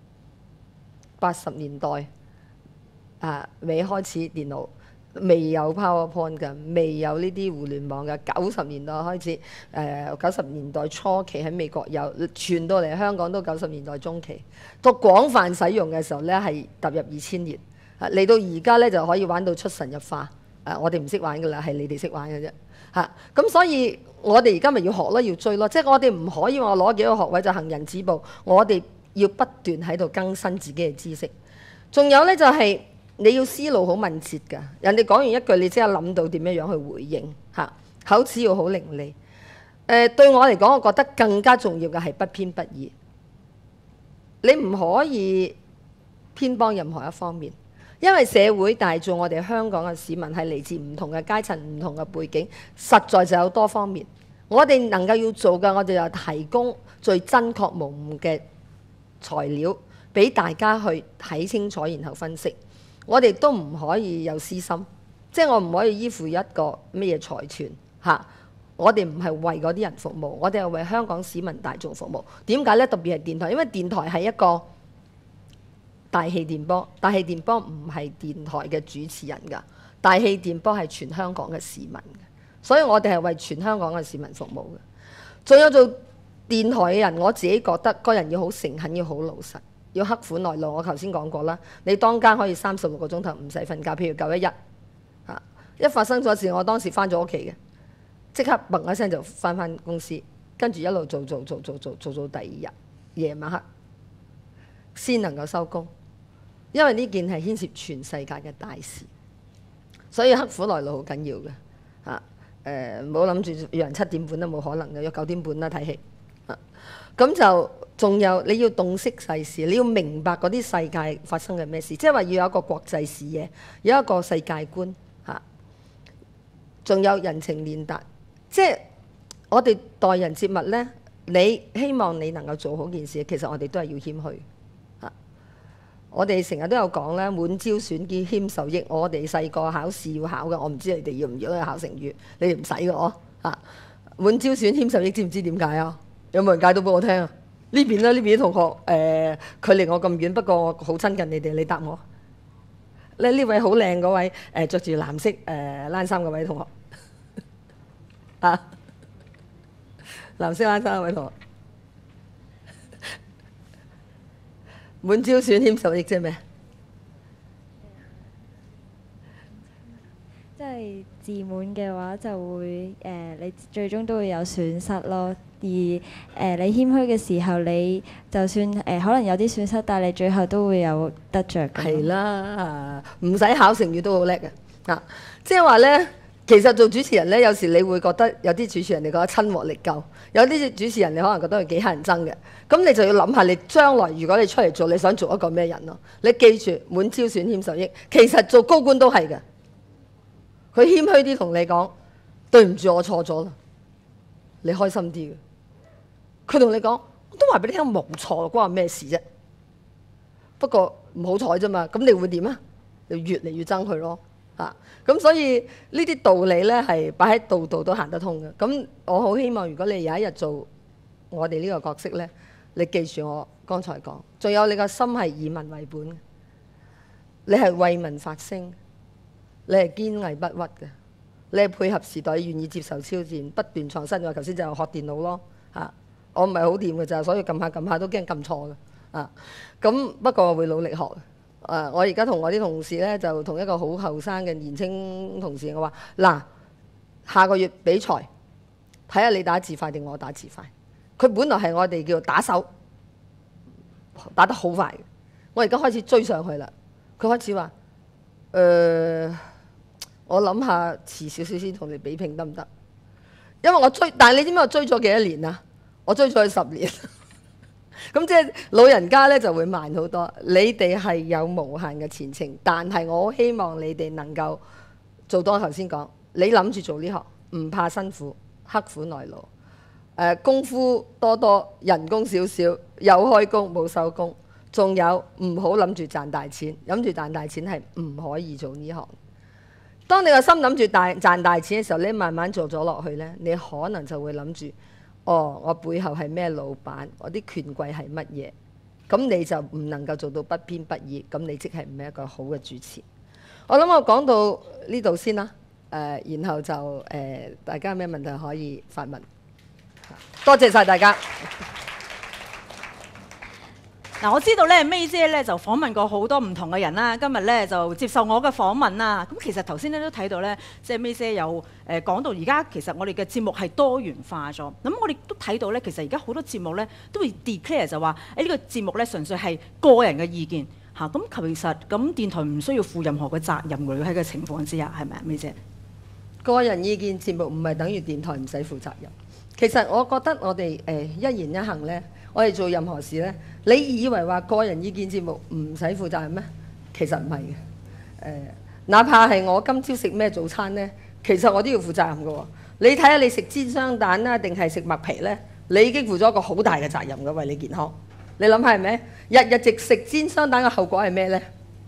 80年代未開始電腦。未有 PowerPoint 嘅，未有呢啲互聯網嘅。90年代開始，90年代初期喺美國有，傳到嚟香港都90年代中期。到廣泛使用嘅時候呢，係踏入2000年。嚟到而家呢，就可以玩到出神入化。我哋唔識玩㗎啦，係你哋識玩嘅啫。咁所以我哋而家咪要學咯，要追咯。即係我哋唔可以話我攞幾個學位就行人止步，我哋要不斷喺度更新自己嘅知識。仲有呢，就係你要思路好敏捷㗎，人哋講完一句，你即刻諗到點樣去回應嚇，口齒要好伶俐。對我嚟講，我覺得更加重要嘅係不偏不倚。你唔可以偏幫任何一方面，因為社會大眾，我哋香港嘅市民係嚟自唔同嘅階層、唔同嘅背景，實在就有多方面。我哋能夠要做嘅，我哋就提供最真確無誤嘅材料俾大家去睇清楚，然後分析。我哋都唔可以有私心，即係我唔可以依附一個咩嘢財團嚇。我哋唔係為嗰啲人服務，我哋係為香港市民大眾服務。點解呢？特別係電台，因為電台係一個大氣電波，大氣電波唔係電台嘅主持人㗎，大氣電波係全香港嘅市民嘅，所以我哋係為全香港嘅市民服務嘅。仲有做電台嘅人，我自己覺得個人要好誠懇，要好老實。要刻苦耐勞，我頭先講過啦。你當間可以36個鐘頭唔使瞓覺，譬如911一發生咗事，我當時翻咗屋企嘅，即刻砰一聲就翻公司，跟住一路做到第二日夜晚黑先能夠收工，因為呢件係牽涉全世界嘅大事，所以刻苦耐勞好緊要嘅唔好諗住約人7點半都冇可能嘅，約9點半啦睇戲咁就。仲有你要洞悉世事，你要明白嗰啲世界發生嘅咩事，即係話要有一個國際視野，有一個世界觀嚇。仲有人情練達，即係我哋待人接物呢，你希望你能夠做好件事，其實我哋都係要謙虛嚇。我哋成日都有講咧，滿招損兼謙受益。我哋細個考試要考嘅，我唔知你哋要唔要去考成語，你哋唔使嘅呵嚇。滿招損謙受益，知唔知點解啊？有冇人解到俾我聽啊？呢邊咧，呢邊啲同學距離我咁遠，不過好親近你哋，你答我。呢位好靚嗰位着住藍色冷衫嗰位同學藍色冷衫嗰位同學，滿招損謙受益即係咩？ 為自滿嘅話，就會你最終都會有損失咯。而你謙虛嘅時候，你就算可能有啲損失，但係你最後都會有得着嘅。 係啦，唔使考成語都好叻嘅啊！即係話咧，其實做主持人咧，有時你會覺得有啲主持人你覺得親和力夠，有啲主持人你可能覺得佢幾乞人憎嘅。咁你就要諗下，你將來如果你出嚟做，你想做一個咩人咯？你記住，滿招損，謙受益。其實做高官都係嘅，佢謙虛啲同你講，對唔住，我錯咗啦，你開心啲嘅。佢同你講，我都話俾你聽冇錯，關我咩事啫？不過唔好彩啫嘛，咁你會點啊？你越嚟越憎佢咯，咁所以呢啲道理呢係擺喺度度都行得通嘅。咁我好希望如果你有一日做我哋呢個角色呢，你記住我剛才講，仲有你個心係以民為本，你係為民發聲，你係堅毅不屈嘅，你係配合時代，願意接受挑戰，不斷創新。我頭先就學電腦咯，我唔係好掂嘅咋，所以撳下撳下都驚撳錯嘅，咁不過我會努力學。我而家同我啲同事呢，就同一個好後生嘅年青同事，我話嗱，下個月比賽，睇下你打字快定我打字快。佢本來係我哋叫打手，打得好快嘅，我而家開始追上去啦。佢開始話我諗下遲少少先同你比拼得唔得？因為我追，但係你知唔知我追咗幾多年啊？我追咗佢10年，咁即係老人家呢就會慢好多。你哋係有無限嘅前程，但係我希望你哋能夠做多頭先講，你諗住做呢行，唔怕辛苦，刻苦耐勞，功夫多多，人工少少，有開工冇收工，仲有唔好諗住賺大錢，諗住賺大錢係唔可以做呢行。當你個心諗住賺大錢嘅時候，你慢慢做咗落去呢，你可能就會諗住，我背後係咩老闆，我啲權貴係乜嘢，咁你就唔能夠做到不偏不倚，咁你即係唔係一個好嘅主持。我諗我講到呢度先啦，然後就大家有咩問題可以發問。多謝晒大家。 嗱，我知道咧，May姐咧就訪問過好多唔同嘅人啦，今日咧就接受我嘅訪問啦。咁其實頭先咧都睇到咧，即係 May姐有講到而家其實我哋嘅節目係多元化咗。咁我哋都睇到咧，其實而家好多節目咧都會 declare 就話呢個節目咧純粹係個人嘅意見嚇。咁其實咁電台唔需要負任何嘅責任㗎，喺個情況之下係咪啊，May姐？ 個人意見節目唔係等於電台唔使負責任。其實我覺得我哋一言一行咧，我哋做任何事咧，你以為話個人意見節目唔使負責任咩？其實唔係嘅。哪怕係我今朝食咩早餐咧，其實我都要負責任嘅喎。你睇下你食煎雙蛋啦，定係食麥皮咧，你已經負咗一個好大嘅責任嘅，為你健康。你諗下係咩？日日食煎雙蛋嘅後果係咩咧？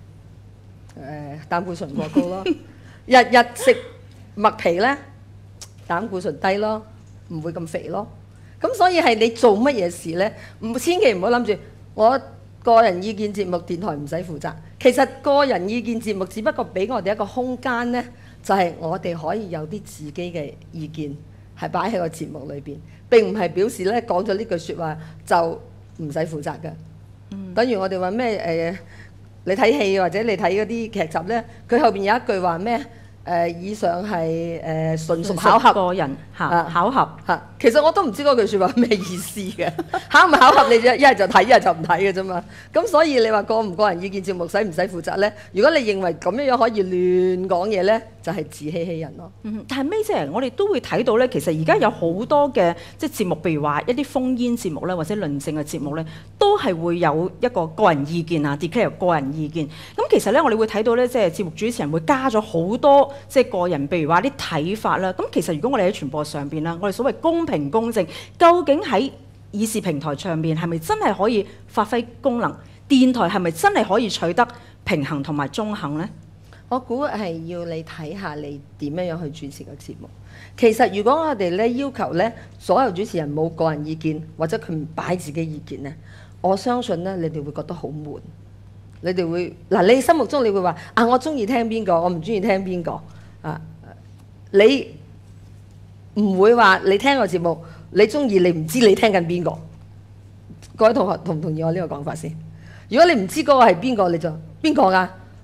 膽固醇過高咯。日日食麥皮咧，膽固醇低咯，唔會咁肥咯。咁所以係你做乜嘢事呢？千祈唔好諗住我個人意見節目電台唔使負責。其實個人意見節目只不過俾我哋一個空間呢，就係我哋可以有啲自己嘅意見係擺喺個節目裏邊，並唔係表示呢講咗呢句説話就唔使負責嘅。等於我哋話咩你睇戲或者你睇嗰啲劇集呢，佢後邊有一句話咩？以上係純屬巧合， 個人巧合嚇。其實我都唔知嗰句説話咩意思嘅，巧唔巧合你一係就睇，一係就唔睇嘅啫嘛。咁所以你話個唔個人意見節目使唔使負責呢？如果你認為咁樣可以亂講嘢呢，就係自欺欺人咯。 但係 May姐，我哋都會睇到呢，其實而家有好多嘅即係節目，譬如話一啲烽煙節目咧，或者論證嘅節目呢，都係會有一個個人意見啊 declare 個人意見。咁其實呢，我哋會睇到呢，即係節目主持人會加咗好多。即係個人，譬如話啲睇法啦。咁其實如果我哋喺傳播上邊啦，我哋所謂公平公正，究竟喺議事平台上邊係咪真係可以發揮功能？電台係咪真係可以取得平衡同埋中肯呢？ 我估係要你睇下你點樣去主持個節目。其實如果我哋咧要求咧所有主持人冇個人意見，或者佢唔擺自己意見咧，我相信咧你哋會覺得好悶。你哋會嗱，你心目中你會話啊，我中意聽邊個，我唔中意聽邊個。你唔會話你聽個節目，你中意你唔知你聽緊邊個？各位同學同唔同意我呢個講法先？如果你唔知嗰個係邊個，你就邊個㗎？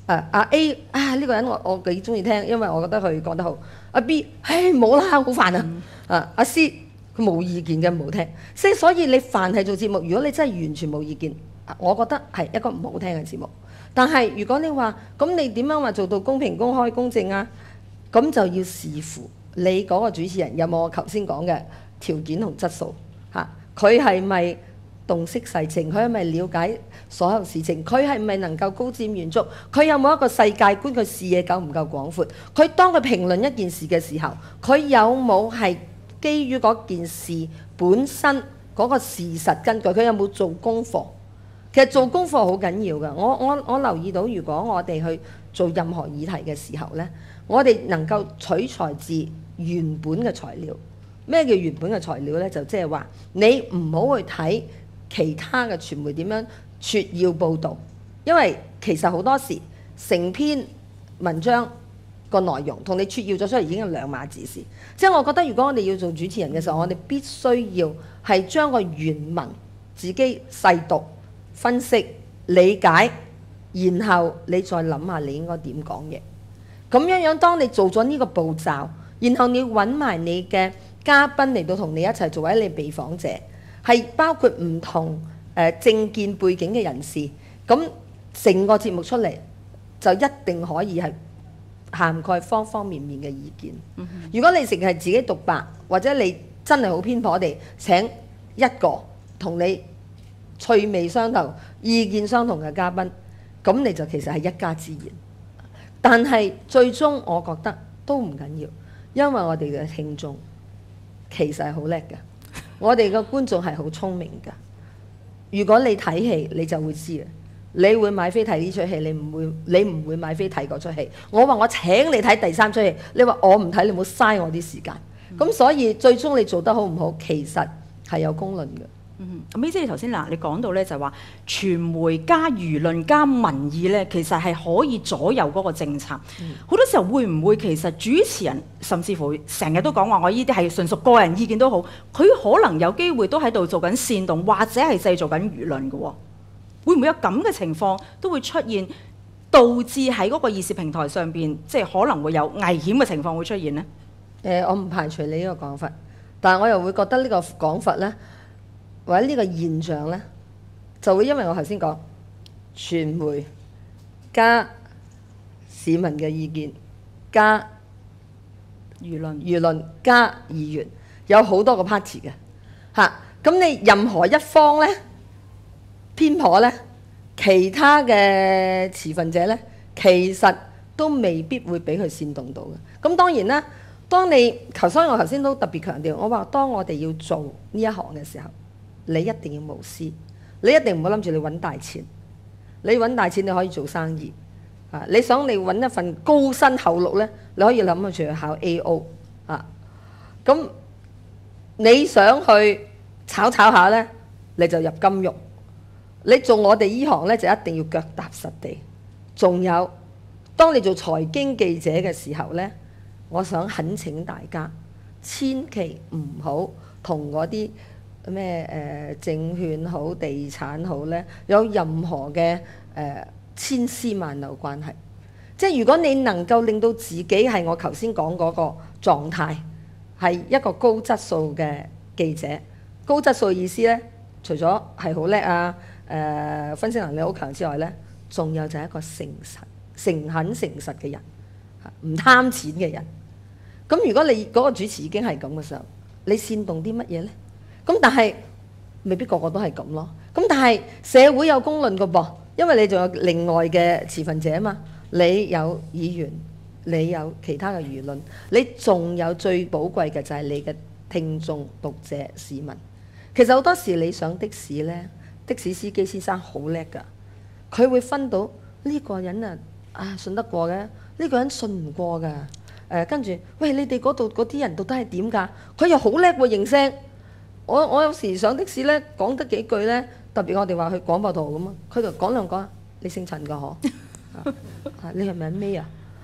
阿 A 呢個人我幾中意聽，因為我覺得佢講得好。阿 B 冇啦，好煩啊！阿 C 佢冇意見嘅，唔好聽。所以你凡係做節目，如果你真係完全冇意見，我覺得係一個唔好聽嘅節目。但係如果你話咁，你點樣話做到公平、公開、公正啊？咁就要視乎你嗰個主持人有冇我頭先講嘅條件同質素嚇。佢係咪洞悉世情？佢係咪了解所有事情？佢係咪能夠高瞻遠矚？佢有冇一個世界觀？佢視野夠唔夠廣闊？佢當佢評論一件事嘅時候，佢有冇係基於嗰件事本身嗰個事實根據？佢有冇做功課？其實做功課好緊要㗎。我留意到，如果我哋去做任何議題嘅時候呢，我哋能夠取材自原本嘅材料。咩叫原本嘅材料呢？就即係話你唔好去睇其他嘅傳媒點樣撮要報導，因為其實好多時成篇文章個內容同你撮要咗出嚟已經係兩碼子事。即係我覺得，如果我哋要做主持人嘅時候，我哋必須要係將個原文自己細讀、分析、理解，然後你再諗下你應該點講嘢。咁樣當你做咗呢個步驟，然後你揾埋你嘅嘉賓嚟到同你一齊做，或者你被訪者係包括唔同政見背景嘅人士，咁成個節目出嚟就一定可以係涵蓋方方面面嘅意見。如果你淨係自己獨白，或者你真係好偏頗地請一個同你趣味相投、意見相同嘅嘉賓，咁你就其實係一家之言。但係最終我覺得都唔緊要，因為我哋嘅聽眾其實係好叻嘅，我哋嘅觀眾係好聰明㗎。如果你睇戲，你就會知嘅。你會買飛睇呢出戲，你唔會買飛睇嗰出戲。我話我請你睇第三出戲，你話我唔睇，你唔好嘥我啲時間。咁所以最終你做得好唔好，其實係有公論嘅。 May姐，你頭先你講到咧就係話傳媒加輿論加民意咧，其實係可以左右嗰個政策。好多時候會唔會其實主持人甚至乎成日都講話我呢啲係純屬個人意見都好，佢可能有機會都喺度做緊煽動或者係製造緊輿論嘅喎？會唔會有咁嘅情況都會出現，導致喺嗰個議事平台上邊，即係可能會有危險嘅情況會出現呢？ 我唔排除你呢個講法，但係我又會覺得呢個講法呢，或者呢個現象呢，就會因為我頭先講傳媒加市民嘅意見加輿論加議員，有好多個 party 嘅嚇。咁你任何一方呢，偏頗呢，其他嘅持份者呢，其實都未必會俾佢煽動到嘅。咁當然啦，所以我頭先都特別強調，我話當我哋要做呢一行嘅時候，你一定要無私，你一定唔好諗住你揾大錢。你揾大錢你可以做生意啊！你想你揾一份高薪厚祿呢，你可以諗住去考 AO 啊。咁你想去炒下呢，你就入金融。你做我哋依行呢，就一定要腳踏實地。仲有，當你做財經記者嘅時候呢，我想懇請大家，千祈唔好同嗰啲咩證券好、地產好呢，有任何嘅千絲萬縷關係。即係如果你能夠令到自己係我頭先講嗰個狀態，係一個高質素嘅記者。高質素意思呢，除咗係好叻啊，分析能力好強之外呢，仲有就係一個誠懇誠實嘅人，唔貪錢嘅人。咁如果你嗰個主持已經係咁嘅時候，你煽動啲乜嘢呢？咁但係未必個個都係咁咯。咁但係社會有公論㗎噃，因為你仲有另外嘅持份者啊嘛。你有議員，你有其他嘅輿論，你仲有最寶貴嘅就係你嘅聽眾、讀者、市民。其實好多時你上的士呢，的士司機先生好叻㗎，佢會分到呢個人信得過嘅，呢個人信唔過㗎。跟住，喂，你哋嗰度嗰啲人到底係點㗎？佢又好叻喎，認聲。我有時上的士呢，講得幾句呢，特別我哋話去廣播道咁啊，佢就講兩講，你姓陳㗎嗬？你係咪咩啊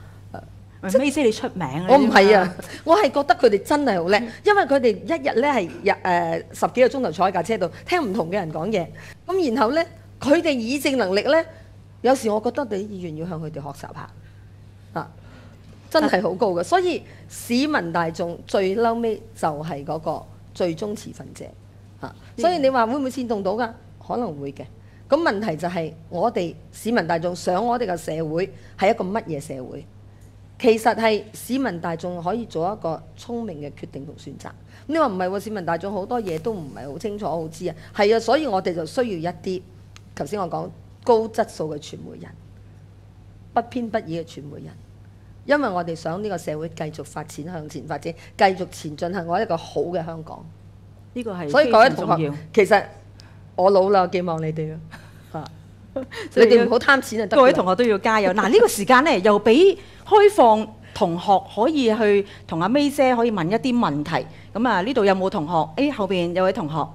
？May姐你出名啊？ 我唔係啊，我係覺得佢哋真係好叻，因為佢哋一日呢係10幾個鐘頭坐喺架車度聽唔同嘅人講嘢，咁然後呢，佢哋議政能力呢有時我覺得你議員要向佢哋學習下啊，真係好高嘅。所以市民大眾最嬲尾就係嗰個最終持份者啊。所以你話會唔會煽動到㗎？可能會嘅。咁問題就係我哋市民大眾想我哋嘅社會係一個乜嘢社會？其實係市民大眾可以做一個聰明嘅決定同選擇。你話唔係喎？市民大眾好多嘢都唔係好清楚好知啊。係啊，所以我哋就需要一啲頭先我講高質素嘅傳媒人，不偏不倚嘅傳媒人，因為我哋想呢個社會繼續發展向前發展，繼續前進向我一個好嘅香港。 呢個係所以各位同學，其實我老啦，寄望你哋啊嚇，你哋唔好貪錢就得。 各位同學都要加油。嗱，呢個時間咧又俾開放同學可以去同阿 May 姐可以問一啲問題。咁啊，呢度有冇同學？誒，後邊有位同學。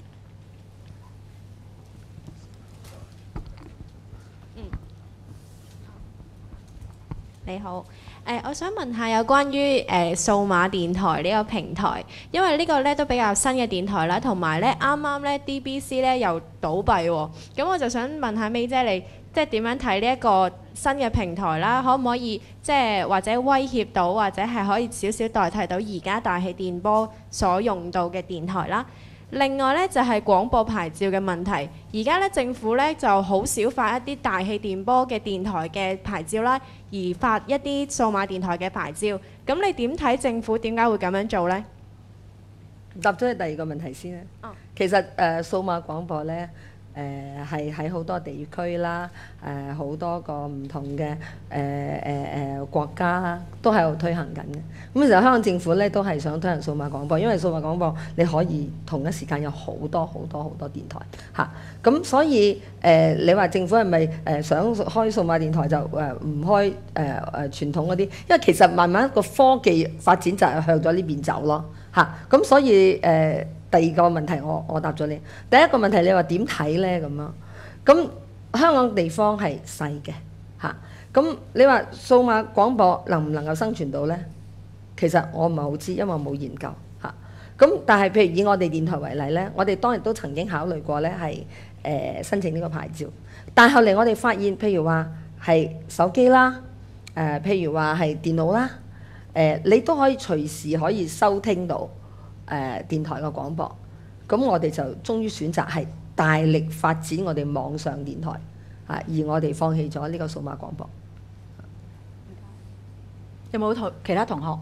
你好，我想問下有關於數碼電台呢個平台，因為呢個咧都比較新嘅電台啦，同埋咧啱啱咧 DBC 咧又倒閉喎，咁我就想問下 May 姐你即係點樣睇呢一個新嘅平台啦？可唔可以即係或者威脅到，或者係可以少少代替到而家大氣電波所用到嘅電台啦？另外咧就係廣播牌照嘅問題，而家咧政府咧就好少發一啲大氣電波嘅電台嘅牌照啦，而發一啲數碼電台嘅牌照。咁你點睇政府點解會咁樣做呢？ 答咗你第二個問題先咧。其實數碼廣播咧係喺好多地區啦，好多個唔同嘅國家都喺度推行緊嘅。咁其實香港政府咧都係想推行數碼廣播，因為數碼廣播你可以同一時間有好多電台嚇。咁所以你話政府係咪想開數碼電台就唔開傳統嗰啲？因為其實慢慢個科技發展就係向咗呢邊走咯嚇。咁所以第二個問題我答咗你。第一個問題你話點睇呢？咁樣，咁香港地方係細嘅嚇，咁你話數碼廣播能唔能夠生存到呢？其實我唔係好知，因為我冇研究嚇。咁但係譬如以我哋電台為例呢，我哋當日都曾經考慮過呢係申請呢個牌照，但係後嚟我哋發現，譬如話係手機啦，譬如話係電腦啦，你都可以隨時可以收聽到。電台嘅廣播，咁我哋就終於選擇係大力發展我哋網上電台，而我哋放棄咗呢個數碼廣播。 有冇其他同學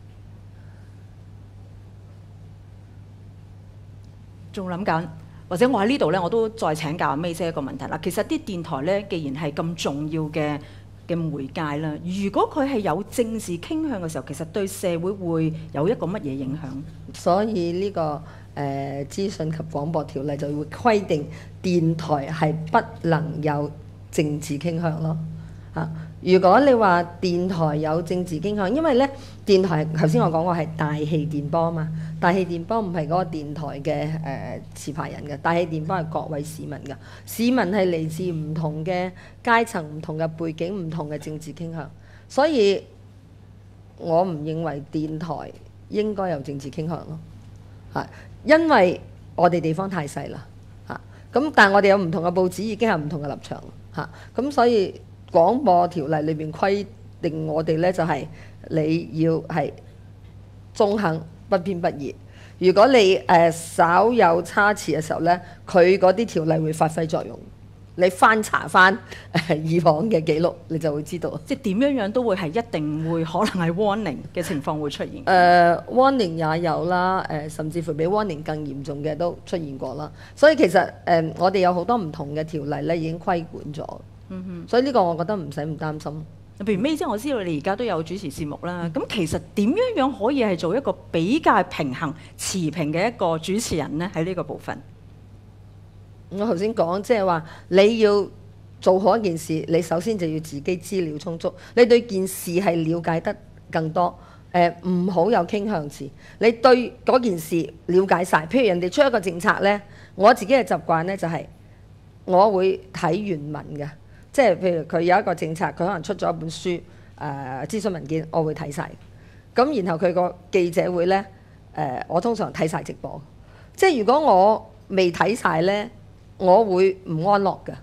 仲諗緊？或者我喺呢度咧，我都再請教阿 May 姐一個問題啦。其實啲電台咧，既然係咁重要嘅媒介啦，如果佢係有政治傾向嘅時候，其實對社會會有一個乜嘢影響？所以呢個資訊及廣播條例就會規定電台係不能有政治傾向咯。如果你話電台有政治傾向，因為咧電台頭先我講過係大氣電波嘛，大氣電波唔係嗰個電台嘅持牌人嘅，大氣電波係各位市民嘅，市民係嚟自唔同嘅階層、唔同嘅背景、唔同嘅政治傾向，所以我唔認為電台應該有政治傾向咯，因為我哋地方太細啦，咁但係我哋有唔同嘅報紙已經係唔同嘅立場，咁所以。廣播條例裏邊規定我哋咧就係你要係中肯不偏不倚。如果你稍有差池嘅時候咧，佢嗰啲條例會發揮作用。你翻查翻以往嘅記錄，你就會知道。即係點樣都會係一定會可能係 warning 嘅情況會出現。warning 也有啦，甚至乎比 warning 更嚴重嘅都出現過啦。所以其實我哋有好多唔同嘅條例咧已經規管咗。所以呢個我覺得唔使唔擔心。譬如 May 姐，我知道你而家都有主持節目啦。咁其實點樣可以係做一個比較平衡、持平嘅一個主持人呢？喺呢個部分，我頭先講即係話你要做好一件事，你首先就要自己資料充足，你對件事係了解得更多。唔好有傾向詞。你對嗰件事了解晒。譬如人哋出一個政策呢，我自己嘅習慣呢就係我會睇原文嘅。即係譬如佢有一個政策，佢可能出咗一本書，諮詢文件，我會睇晒。咁然後佢個記者會呢，我通常睇晒直播。即係如果我未睇晒呢，我會唔安樂㗎。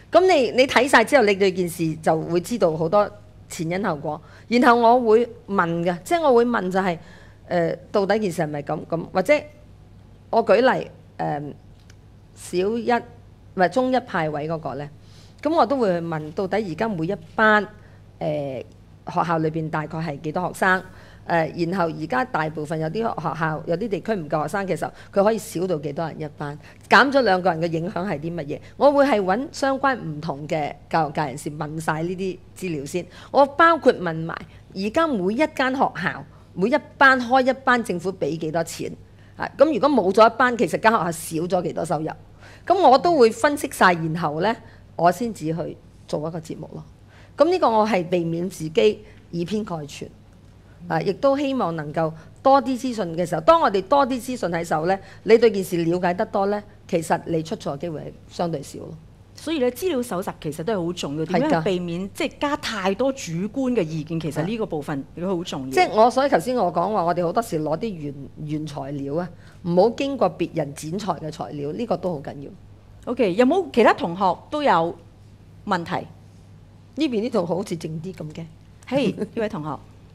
咁你睇晒之後，你對件事就會知道好多前因後果。然後我會問嘅，即係我會問就係、到底件事係咪咁？或者我舉例小一唔係中一派位嗰個呢，咁我都會去問到底而家每一班學校裏邊大概係幾多學生？然後而家大部分有啲學校有啲地區唔夠學生嘅時候，佢可以少到幾多人一班？減咗2個人嘅影響係啲乜嘢？我會係揾相關唔同嘅教育界人士問晒呢啲資料先。我包括問埋而家每一間學校每一班開一班政府俾幾多錢？咁如果冇咗一班，其實間學校少咗幾多收入？咁我都會分析晒，然後呢，我先至去做一個節目咯。咁呢個我係避免自己以偏概全。亦都希望能夠多啲資訊嘅時候，當我哋多啲資訊喺手呢，你對件事了解得多呢，其實你出錯嘅機會係相對少咯。 所以咧資料搜集其實都係好重要，點樣避免即係加太多主觀嘅意見？其實呢個部分亦都好重要。 即係所以頭先我講話，我哋好多時攞啲原材料啊，唔好經過別人剪裁嘅材料，呢個都好緊要。 OK， 有冇其他同學都有問題？ 呢邊啲同學好似靜啲咁嘅。 嘿，呢位同學。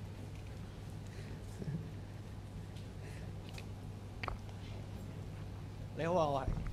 你好啊，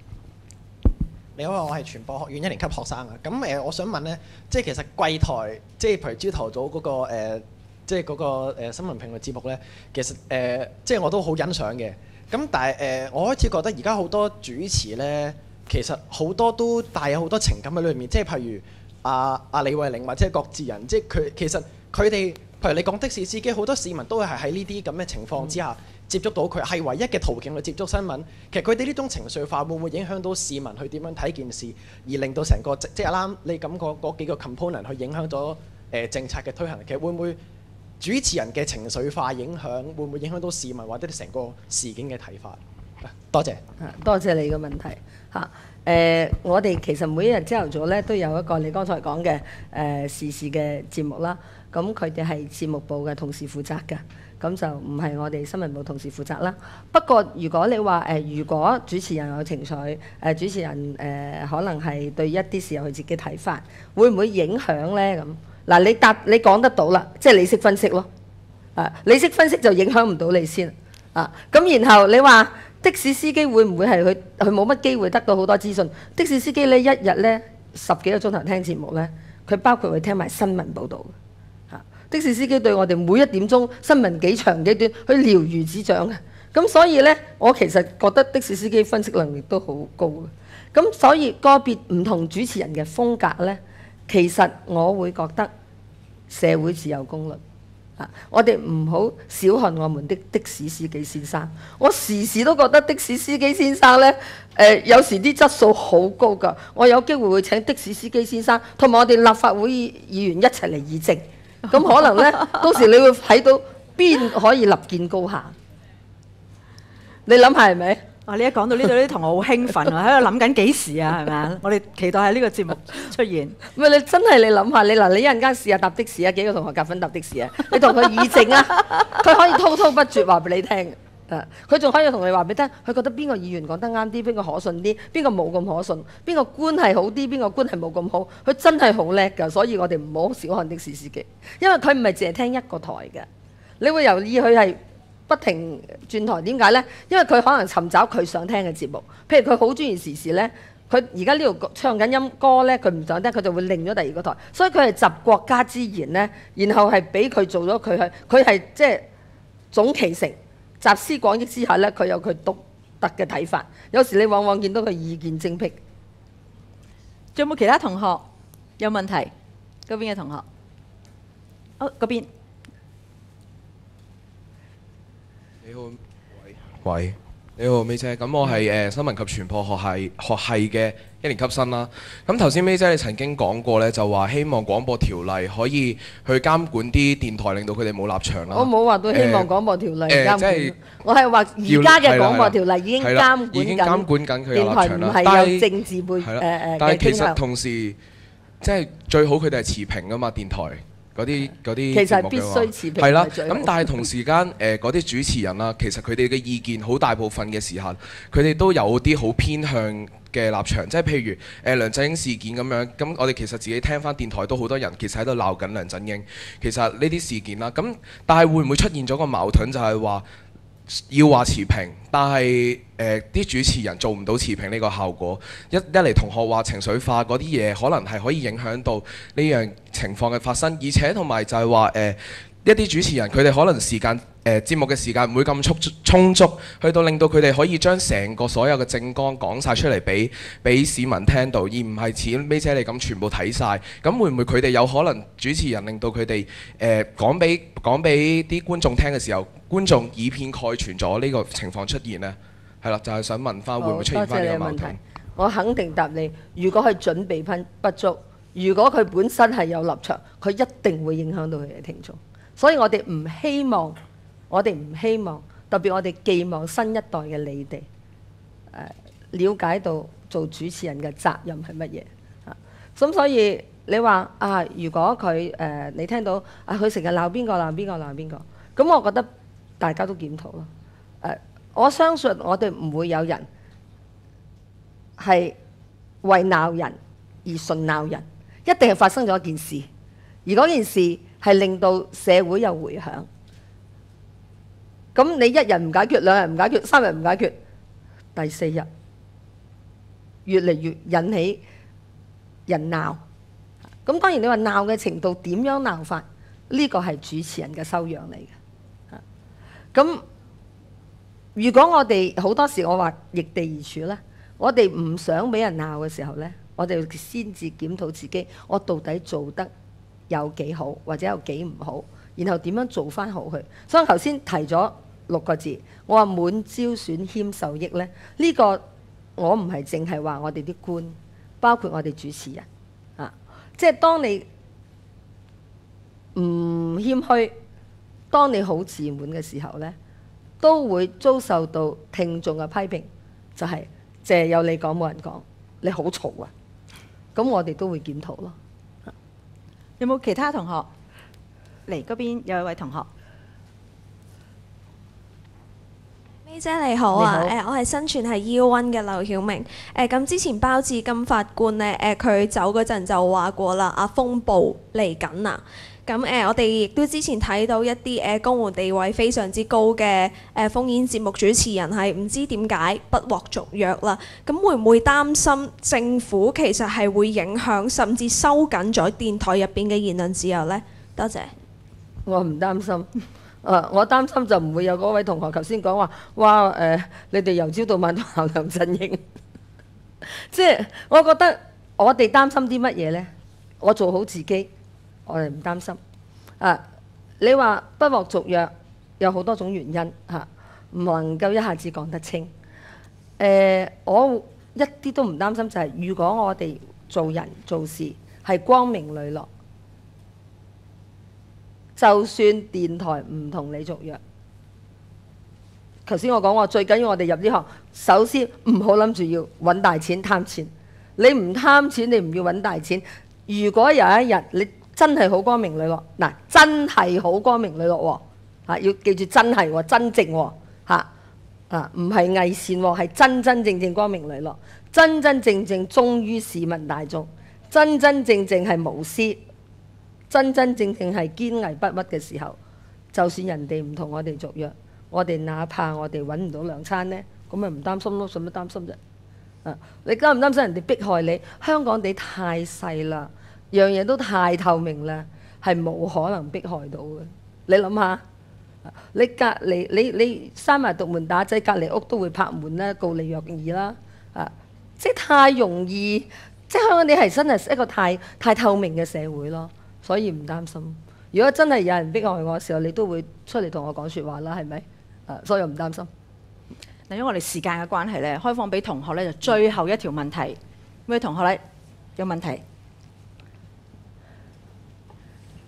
我係傳播學院1年級學生啊。咁我想問呢，即係其實櫃台，即係譬如朝頭早嗰個即係嗰個新聞評論節目呢，其實即係我都好欣賞嘅。咁但係我開始覺得而家好多主持呢，其實好多都帶有好多情感喺裏面。即係譬如阿李慧玲或者郭志仁，即係其實佢哋，譬如你講的士司機，好多市民都係喺呢啲咁嘅情況之下。接觸到佢係唯一嘅途徑去接觸新聞，其實佢哋呢種情緒化會唔會影響到市民去點樣睇件事，而令到成個即係啱你咁講嗰幾個 component 去影響咗政策嘅推行？其實會唔會主持人嘅情緒化影響會唔會影響到市民或者成個事件嘅睇法？多謝。 多謝你嘅問題嚇。我哋其實每一日朝頭早咧都有一個你剛才講嘅時事嘅節目啦。咁佢哋係節目部嘅同事負責嘅。咁就唔係我哋新聞部同事負責啦。不過如果你話如果主持人有情緒，主持人可能係對一啲事有佢自己睇法，會唔會影響呢？咁嗱，你講得到啦，即係你識分析咯。你識分析就影響唔到你先。咁然後你話的士司機會唔會係佢冇乜機會得到好多資訊？的士司機呢，一日呢10幾個鐘頭聽節目呢，佢包括會聽埋新聞報導。的士司機對我哋每1點鐘新聞幾長幾短，佢了如指掌嘅。咁所以呢，我其實覺得的士司機分析能力都好高嘅。咁所以個別唔同主持人嘅風格呢，其實我會覺得社會自有公論。我哋唔好小看我們的士司機先生。我時時都覺得的士司機先生呢，有時啲質素好高㗎。我有機會會請的士司機先生同埋我哋立法會議員一齊嚟議政。咁可能呢，到時你會睇到邊可以立見高下。你諗下係咪？ 你一講到呢度，啲同學好興奮啊，喺度諗緊幾時啊，係咪啊？我哋期待喺呢個節目出現。 唔係你真係你諗下，你一陣間試下搭的士啊，幾個同學夾份搭的士啊，你同佢議政啊，佢可以滔滔不絕話俾你聽。佢仲可以同你話俾你聽，佢覺得邊個議員講得啱啲，邊個可信啲，邊個冇咁可信，邊個官係好啲，邊個官係冇咁好。佢真係好叻㗎，所以我哋唔好小看的士司機，因為佢唔係淨係聽一個台嘅，你會留意佢係不停轉台。點解呢？因為佢可能尋找佢想聽嘅節目，譬如佢好中意時事呢，佢而家呢度唱緊音歌呢，佢唔想聽，佢就會另咗第二個台。所以佢係集國家之言呢，然後係俾佢做咗佢係即係總其成。集思廣益之下呢，佢有佢獨特嘅睇法。有時你往往見到佢意見精闢。 仲有冇其他同學有問題？嗰邊嘅同學，嗰邊。 你好，喂，你好，May姐。咁我係新聞及傳播學系嘅1年級生啦。咁頭先 May姐你曾經講過呢，就話希望廣播條例可以去監管啲電台，令到佢哋冇立場啦。 我冇話到希望廣播條例監管，我係話而家嘅廣播條例已經監管緊佢有立場啦。但係政治背但係其實同時即係最好佢哋係持平㗎嘛，電台。 啲其實節目嘅話必須持平係啦。 係最好咁但係同時間嗰啲主持人啦，其實佢哋嘅意見好大部分嘅時候，佢哋都有啲好偏向嘅立場，即係譬如梁振英事件咁樣。咁我哋其實自己聽翻電台都好多人其實喺度鬧緊梁振英。其實呢啲事件啦，咁但係會唔會出現咗個矛盾，就係話要話持平，但係啲主持人做唔到持平呢個效果。一嚟同學話情緒化嗰啲嘢，可能係可以影響到呢樣情況嘅發生，而且同埋就係話一啲主持人佢哋可能時間節目嘅時間唔會咁充足，去到令到佢哋可以將成個所有嘅政綱講晒出嚟俾市民聽到，而唔係似 May 姐你咁全部睇晒。咁會唔會佢哋有可能主持人令到佢哋講俾啲觀眾聽嘅時候，觀眾以偏概全咗呢個情況出現呢？係啦，就係想問翻會唔會出現翻呢個矛盾？ 我肯定答你，如果佢準備不足，如果佢本身係有立場，佢一定會影響到佢嘅聽眾。所以我哋唔希望，特別我哋寄望新一代嘅你哋了解到做主持人嘅責任係乜嘢啊？咁所以你話啊，如果佢你聽到啊，佢成日鬧邊個，咁我覺得大家都檢討咯。我相信我哋唔會有人係為鬧人而順鬧人，一定係發生咗一件事，而嗰件事係令到社會有迴響。咁你一日唔解決，兩日唔解決，三日唔解決，第四日越嚟越引起人鬧。咁當然你話鬧嘅程度點樣鬧法，呢個係主持人嘅修養嚟嘅。咁如果我哋好多時我話逆地而處呢，我哋唔想俾人鬧嘅時候呢，我哋先至檢討自己，我到底做得有幾好，或者有幾唔好，然後點樣做翻好佢。所以我頭先提咗6個字，我話滿招損謙受益呢，呢個我唔係淨係話我哋啲官，包括我哋主持人啊，即係當你唔謙虛，當你好自滿嘅時候呢，都會遭受到聽眾嘅批評，就係淨係有你講冇人講，你好嘈啊！咁我哋都會檢討咯。 有冇其他同學嚟嗰邊？有一位同學。 May 姐你好啊，我係身處係 Year One 嘅劉曉明。咁之前包致金法官呢，佢走嗰陣就話過啦，風暴嚟緊啊！咁我哋亦都之前睇到一啲公務地位非常之高嘅烽煙節目主持人係唔知點解不獲續約啦。咁會唔會擔心政府其實係會影響甚至收緊咗電台入邊嘅言論自由呢？多謝。 我唔擔心。我擔心就唔會有嗰位同學頭先講話，哇你哋由朝到晚都鬧梁振英。即係我覺得我哋擔心啲乜嘢呢？我做好自己。我哋唔擔心你話不獲續約有好多種原因嚇，唔能夠一下子講得清。我一啲都唔擔心，就係如果我哋做人做事係光明磊落，就算電台唔同你續約，頭先我講話最緊要我哋入呢行，首先唔好諗住要揾大錢貪錢。你唔貪錢，你唔要揾大錢。如果有一日你真係好光明磊落，嗱，真係好光明磊落喎，要記住真係喎，真正喎，唔係偽善喎，係真真正正光明磊落，真真正正忠於市民大眾，真真正正係無私，真真正正係堅毅不屈嘅時候，就算人哋唔同我哋續約，我哋哪怕我哋揾唔到兩餐呢，咁咪唔擔心咯，使乜擔心啫？你擔唔擔心人哋迫害你？香港地太細啦。樣嘢都太透明啦，係冇可能迫害到嘅。你諗下，你隔離你閂埋獨門打仔，隔離屋都會拍門啦，告你虐兒啦，即係太容易，即係香港地係真係一個太透明嘅社會咯，所以唔擔心。如果真係有人迫害我嘅時候，你都會出嚟同我講説話啦，係咪？所以我唔擔心。 嗱，因為我哋時間嘅關係咧，開放俾同學咧就最後一條問題。咩同學咧有問題？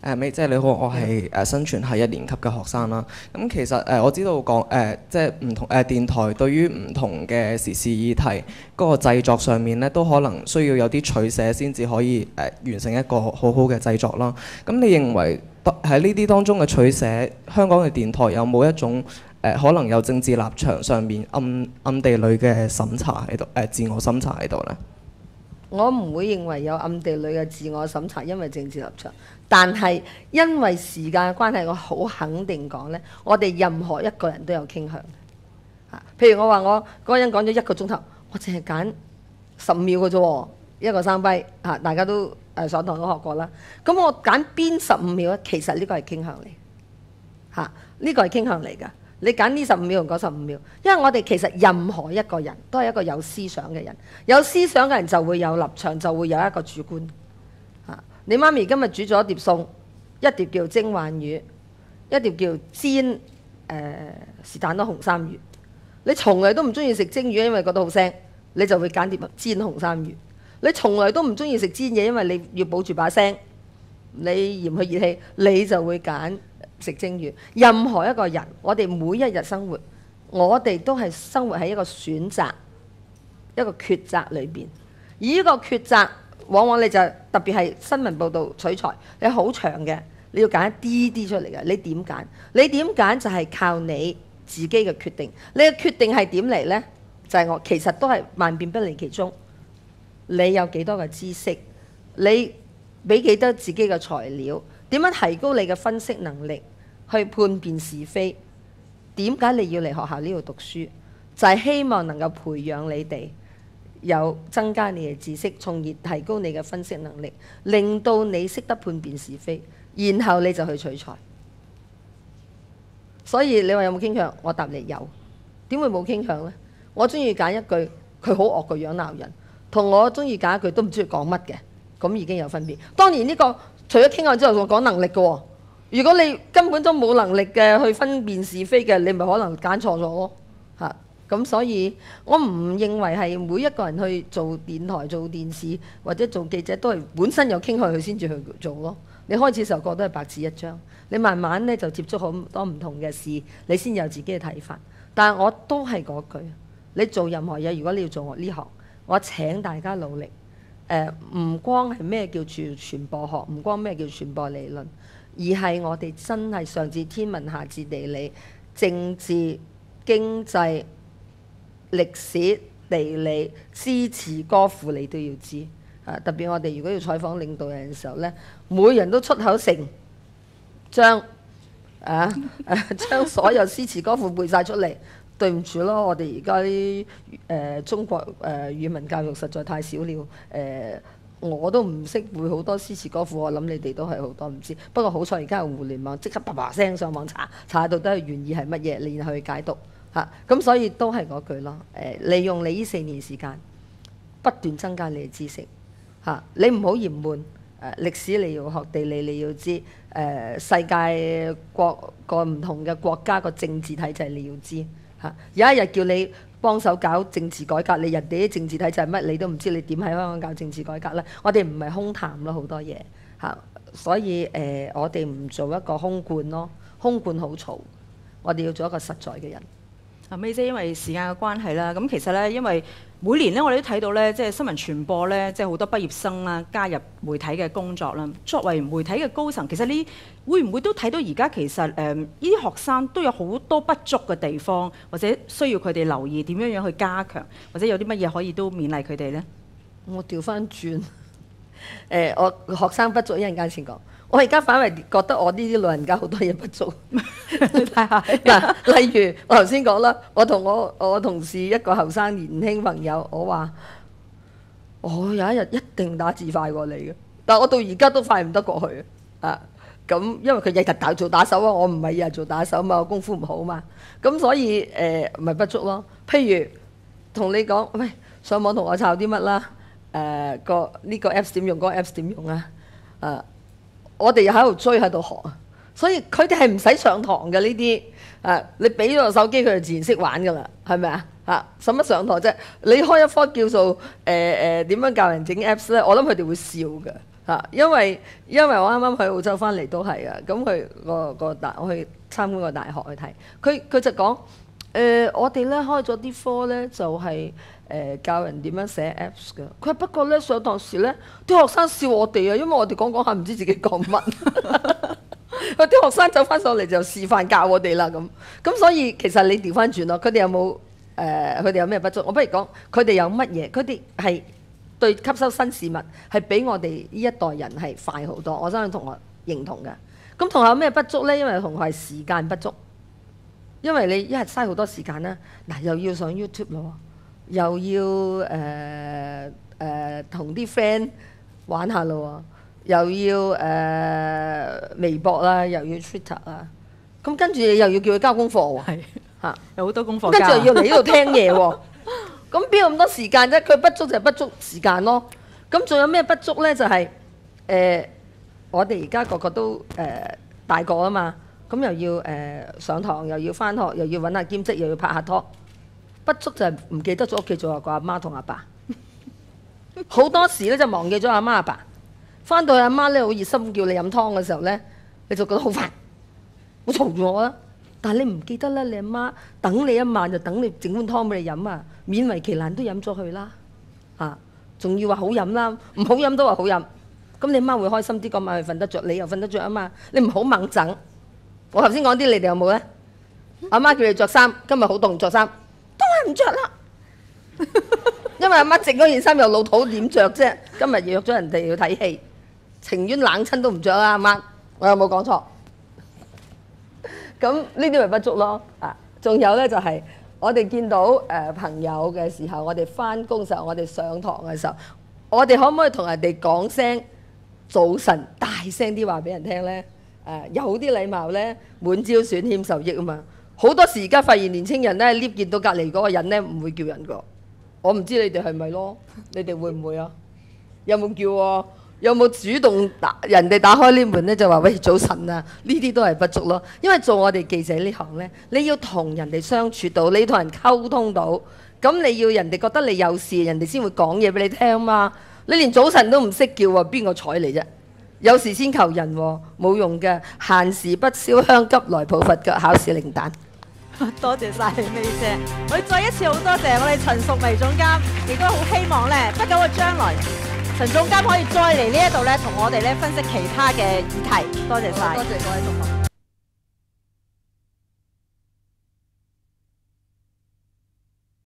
美姐你好，我係新傳系1年級嘅學生啦。咁其實我知道講即係唔同電台對於唔同嘅時事議題嗰個製作上面咧，都可能需要有啲取捨先至可以完成一個好好嘅製作啦。咁你認為喺呢啲當中嘅取捨，香港嘅電台有冇一種可能有政治立場上面暗地裏嘅審查喺度自我審查喺度呢？ 我唔會認為有暗地裏嘅自我審查，因為政治立場。但係因為時間嘅關係，我好肯定講呢，我哋任何一個人都有傾向。譬如我話我嗰個人講咗1個鐘頭，我淨係揀15秒嘅啫喎，一個生輝嚇，大家都上堂都學過啦。咁我揀邊15秒咧？其實呢個係傾向嚟嚇，呢個係傾向嚟㗎。你揀呢15秒同嗰15秒，因為我哋其實任何一個人都係一個有思想嘅人，有思想嘅人就會有立場，就會有一個主觀。你媽咪今日煮咗一碟餸，一碟叫蒸鯇魚，一碟叫煎是但多紅衫魚。你從來都唔中意食蒸魚，因為覺得好腥，你就會揀碟煎紅衫魚。你從來都唔中意食煎嘢，因為你要保住把聲，你嫌佢熱氣，你就會揀食蒸魚。任何一個人，我哋每一日生活，我哋都係生活喺一個選擇、一個抉擇裏邊。而呢個抉擇，往往你就特別係新聞報導取材，你好長嘅，你要揀一啲啲出嚟嘅。你點揀？你點揀就係靠你自己嘅決定。你嘅決定係點嚟呢？就係我其實都係萬變不離其宗。你有幾多嘅知識？你俾幾多自己嘅材料？點樣提高你嘅分析能力？去判辨是非？點解你要嚟學校呢度讀書？就係希望能夠培養你哋有增加你嘅知識，從而提高你嘅分析能力，令到你識得判辨是非，然後你就去取材。所以你話有冇傾向？我答你有。點會冇傾向呢？我中意揀一句佢好惡個樣鬧人，同我中意揀一句都唔知佢講乜嘅，咁已經有分別。當然呢個除咗傾向之後，仲講能力嘅喎。如果你根本都冇能力嘅去分辨是非嘅，你咪可能揀錯咗咯嚇。咁所以我唔認為係每一個人去做電台、做電視或者做記者都係本身有傾向佢先至去做咯。你開始時候覺得係白紙一張，你慢慢咧就接觸好多唔同嘅事，你先有自己嘅睇法。但係我都係嗰句，你做任何嘢，如果你要做我呢行，我請大家努力。唔光係咩叫傳播學，唔光咩叫傳播理論。而係我哋真係上至天文下至地理、政治、經濟、歷史、地理、詩詞歌賦，你都要知。特別我哋如果要採訪領導人嘅時候呢，每人都出口成將將所有詩詞歌賦背晒出嚟。對唔住咯，我哋而家啲中國語文教育實在太少了。我都唔識背好多詩詞歌賦，我諗你哋都係好多唔知。不過好彩而家有互聯網，即刻啪啪聲上網查下到底係原意係乜嘢，然後去解讀嚇。咁所以都係嗰句咯。利用你呢4年時間，不斷增加你嘅知識嚇。你唔好嫌悶。歷史你要學，地理你要知。世界各個唔同嘅國家個政治體制你要知嚇。有一日叫你幫手搞政治改革，你人哋啲政治體制係乜你都唔知，你點喺香港搞政治改革呢？我哋唔係空談咯，好多嘢嚇，所以我哋唔做一個空罐咯，空罐好嘈，我哋要做一個實在嘅人。 阿 May 姐，因為時間嘅關係啦，咁其實咧，因為每年咧，我哋都睇到咧，即係新聞傳播咧，即係好多畢業生啦，加入媒體嘅工作啦。作為媒體嘅高層，其實你會唔會都睇到而家其實呢啲學生都有好多不足嘅地方，或者需要佢哋留意點樣去加強，或者有啲乜嘢可以都勉勵佢哋呢？ 我調翻轉，我學生不足一陣間先講。我而家反為覺得我呢啲老人家好多嘢不足。嗱，例如我頭先講啦，我同我同事一個後生年輕朋友，我話我有一日一定打字快過你嘅，但我到而家都快唔得過去啊！咁因為佢日日做打手啊，我唔係日日做打手嘛，我功夫唔好嘛，咁所以咪不足咯。譬如同你講，喂，上網同我抄啲乜啦？呢個 Apps 點用，嗰個 Apps 點用啊？我哋又喺度追喺度學啊，所以佢哋係唔使上堂嘅呢啲。你俾咗個手機佢就自然識玩噶啦，係咪啊？使乜上堂啫？你開一科叫做點樣教人整 Apps 咧？我諗佢哋會笑嘅因為我啱啱去澳洲翻嚟都係啊，咁佢我去參觀個大學去睇，佢就講我哋咧開咗啲科咧就係、教人點樣寫 apps 㗎。佢話不過咧上堂時咧啲學生笑我哋啊，因為我哋講下唔知自己講乜。啲學生走翻上嚟就示範教我哋啦咁所以其實你調翻轉咯，佢哋有冇佢哋有咩不足？我不如講佢哋有乜嘢？佢哋係對吸收新事物係比我哋呢一代人係快好多。我相信同學認同嘅。咁同學有咩不足呢？因為同學係時間不足，因為你一日嘥好多時間啦。嗱，又要上 YouTube 咯，又要同啲 friend 玩下咯。又要微博啦，又要 Twitter 啦，咁跟住又要叫佢交功課喎，嚇有好多功課跟住又要嚟呢度聽嘢喎，咁邊有咁多時間啫？佢不足就係不足時間咯。咁仲有咩不足咧？就係、我哋而家個個都大個啊嘛，咁又要上堂，又要返學，又要揾下兼職，又要拍下拖。不足就係唔記得咗屋企做個阿媽同阿爸，好多時咧就忘記咗阿媽阿爸。翻到去阿媽咧好熱心叫你飲湯嘅時候咧，你就覺得好煩，好嘈住我啦。但係你唔記得咧，你阿媽等你一晚就等你整碗湯俾你飲啊，勉為其難都飲咗佢啦，仲要話好飲啦，唔好飲都話好飲。咁你媽會開心啲，嗰晚佢瞓得着，你又瞓得着啊嘛。你唔好猛整。我頭先講啲，你哋有冇咧？阿媽叫你着衫，今日好凍，着衫都係唔着啦，因為阿媽整嗰件衫又老土，點着啫？今日約咗人哋要睇戲。情願冷親都唔着啦，阿媽，我有冇講錯？咁呢啲咪不足咯。仲有咧就係、是、我哋見到朋友嘅時候，我哋翻工嘅時候，我哋上堂嘅時候，我哋可唔可以同人哋講聲早晨，大聲啲話俾人聽咧？有啲禮貌咧，滿招損，謙受益啊嘛。好多時而家發現年青人咧 lift 見到隔離嗰個人咧唔會叫人個，我唔知你哋係咪咯？你哋會唔會啊？有冇叫啊？有冇主動人哋打開呢門咧就話喂早晨啊？呢啲都係不足咯。因為做我哋記者呢行咧，你要同人哋相處到，你同人溝通到，咁你要人哋覺得你有事，人哋先會講嘢俾你聽嘛。你連早晨都唔識叫啊，邊個睬你啫？有事先求人喎，冇用嘅。閒時不燒香，急來抱佛腳，考試零蛋。 多謝晒May姐，我哋再一次好多謝我哋陳淑薇總監，亦都好希望咧不久嘅將來，陳總監可以再嚟呢一度咧，同我哋咧分析其他嘅議題。多謝晒，多謝各位同學。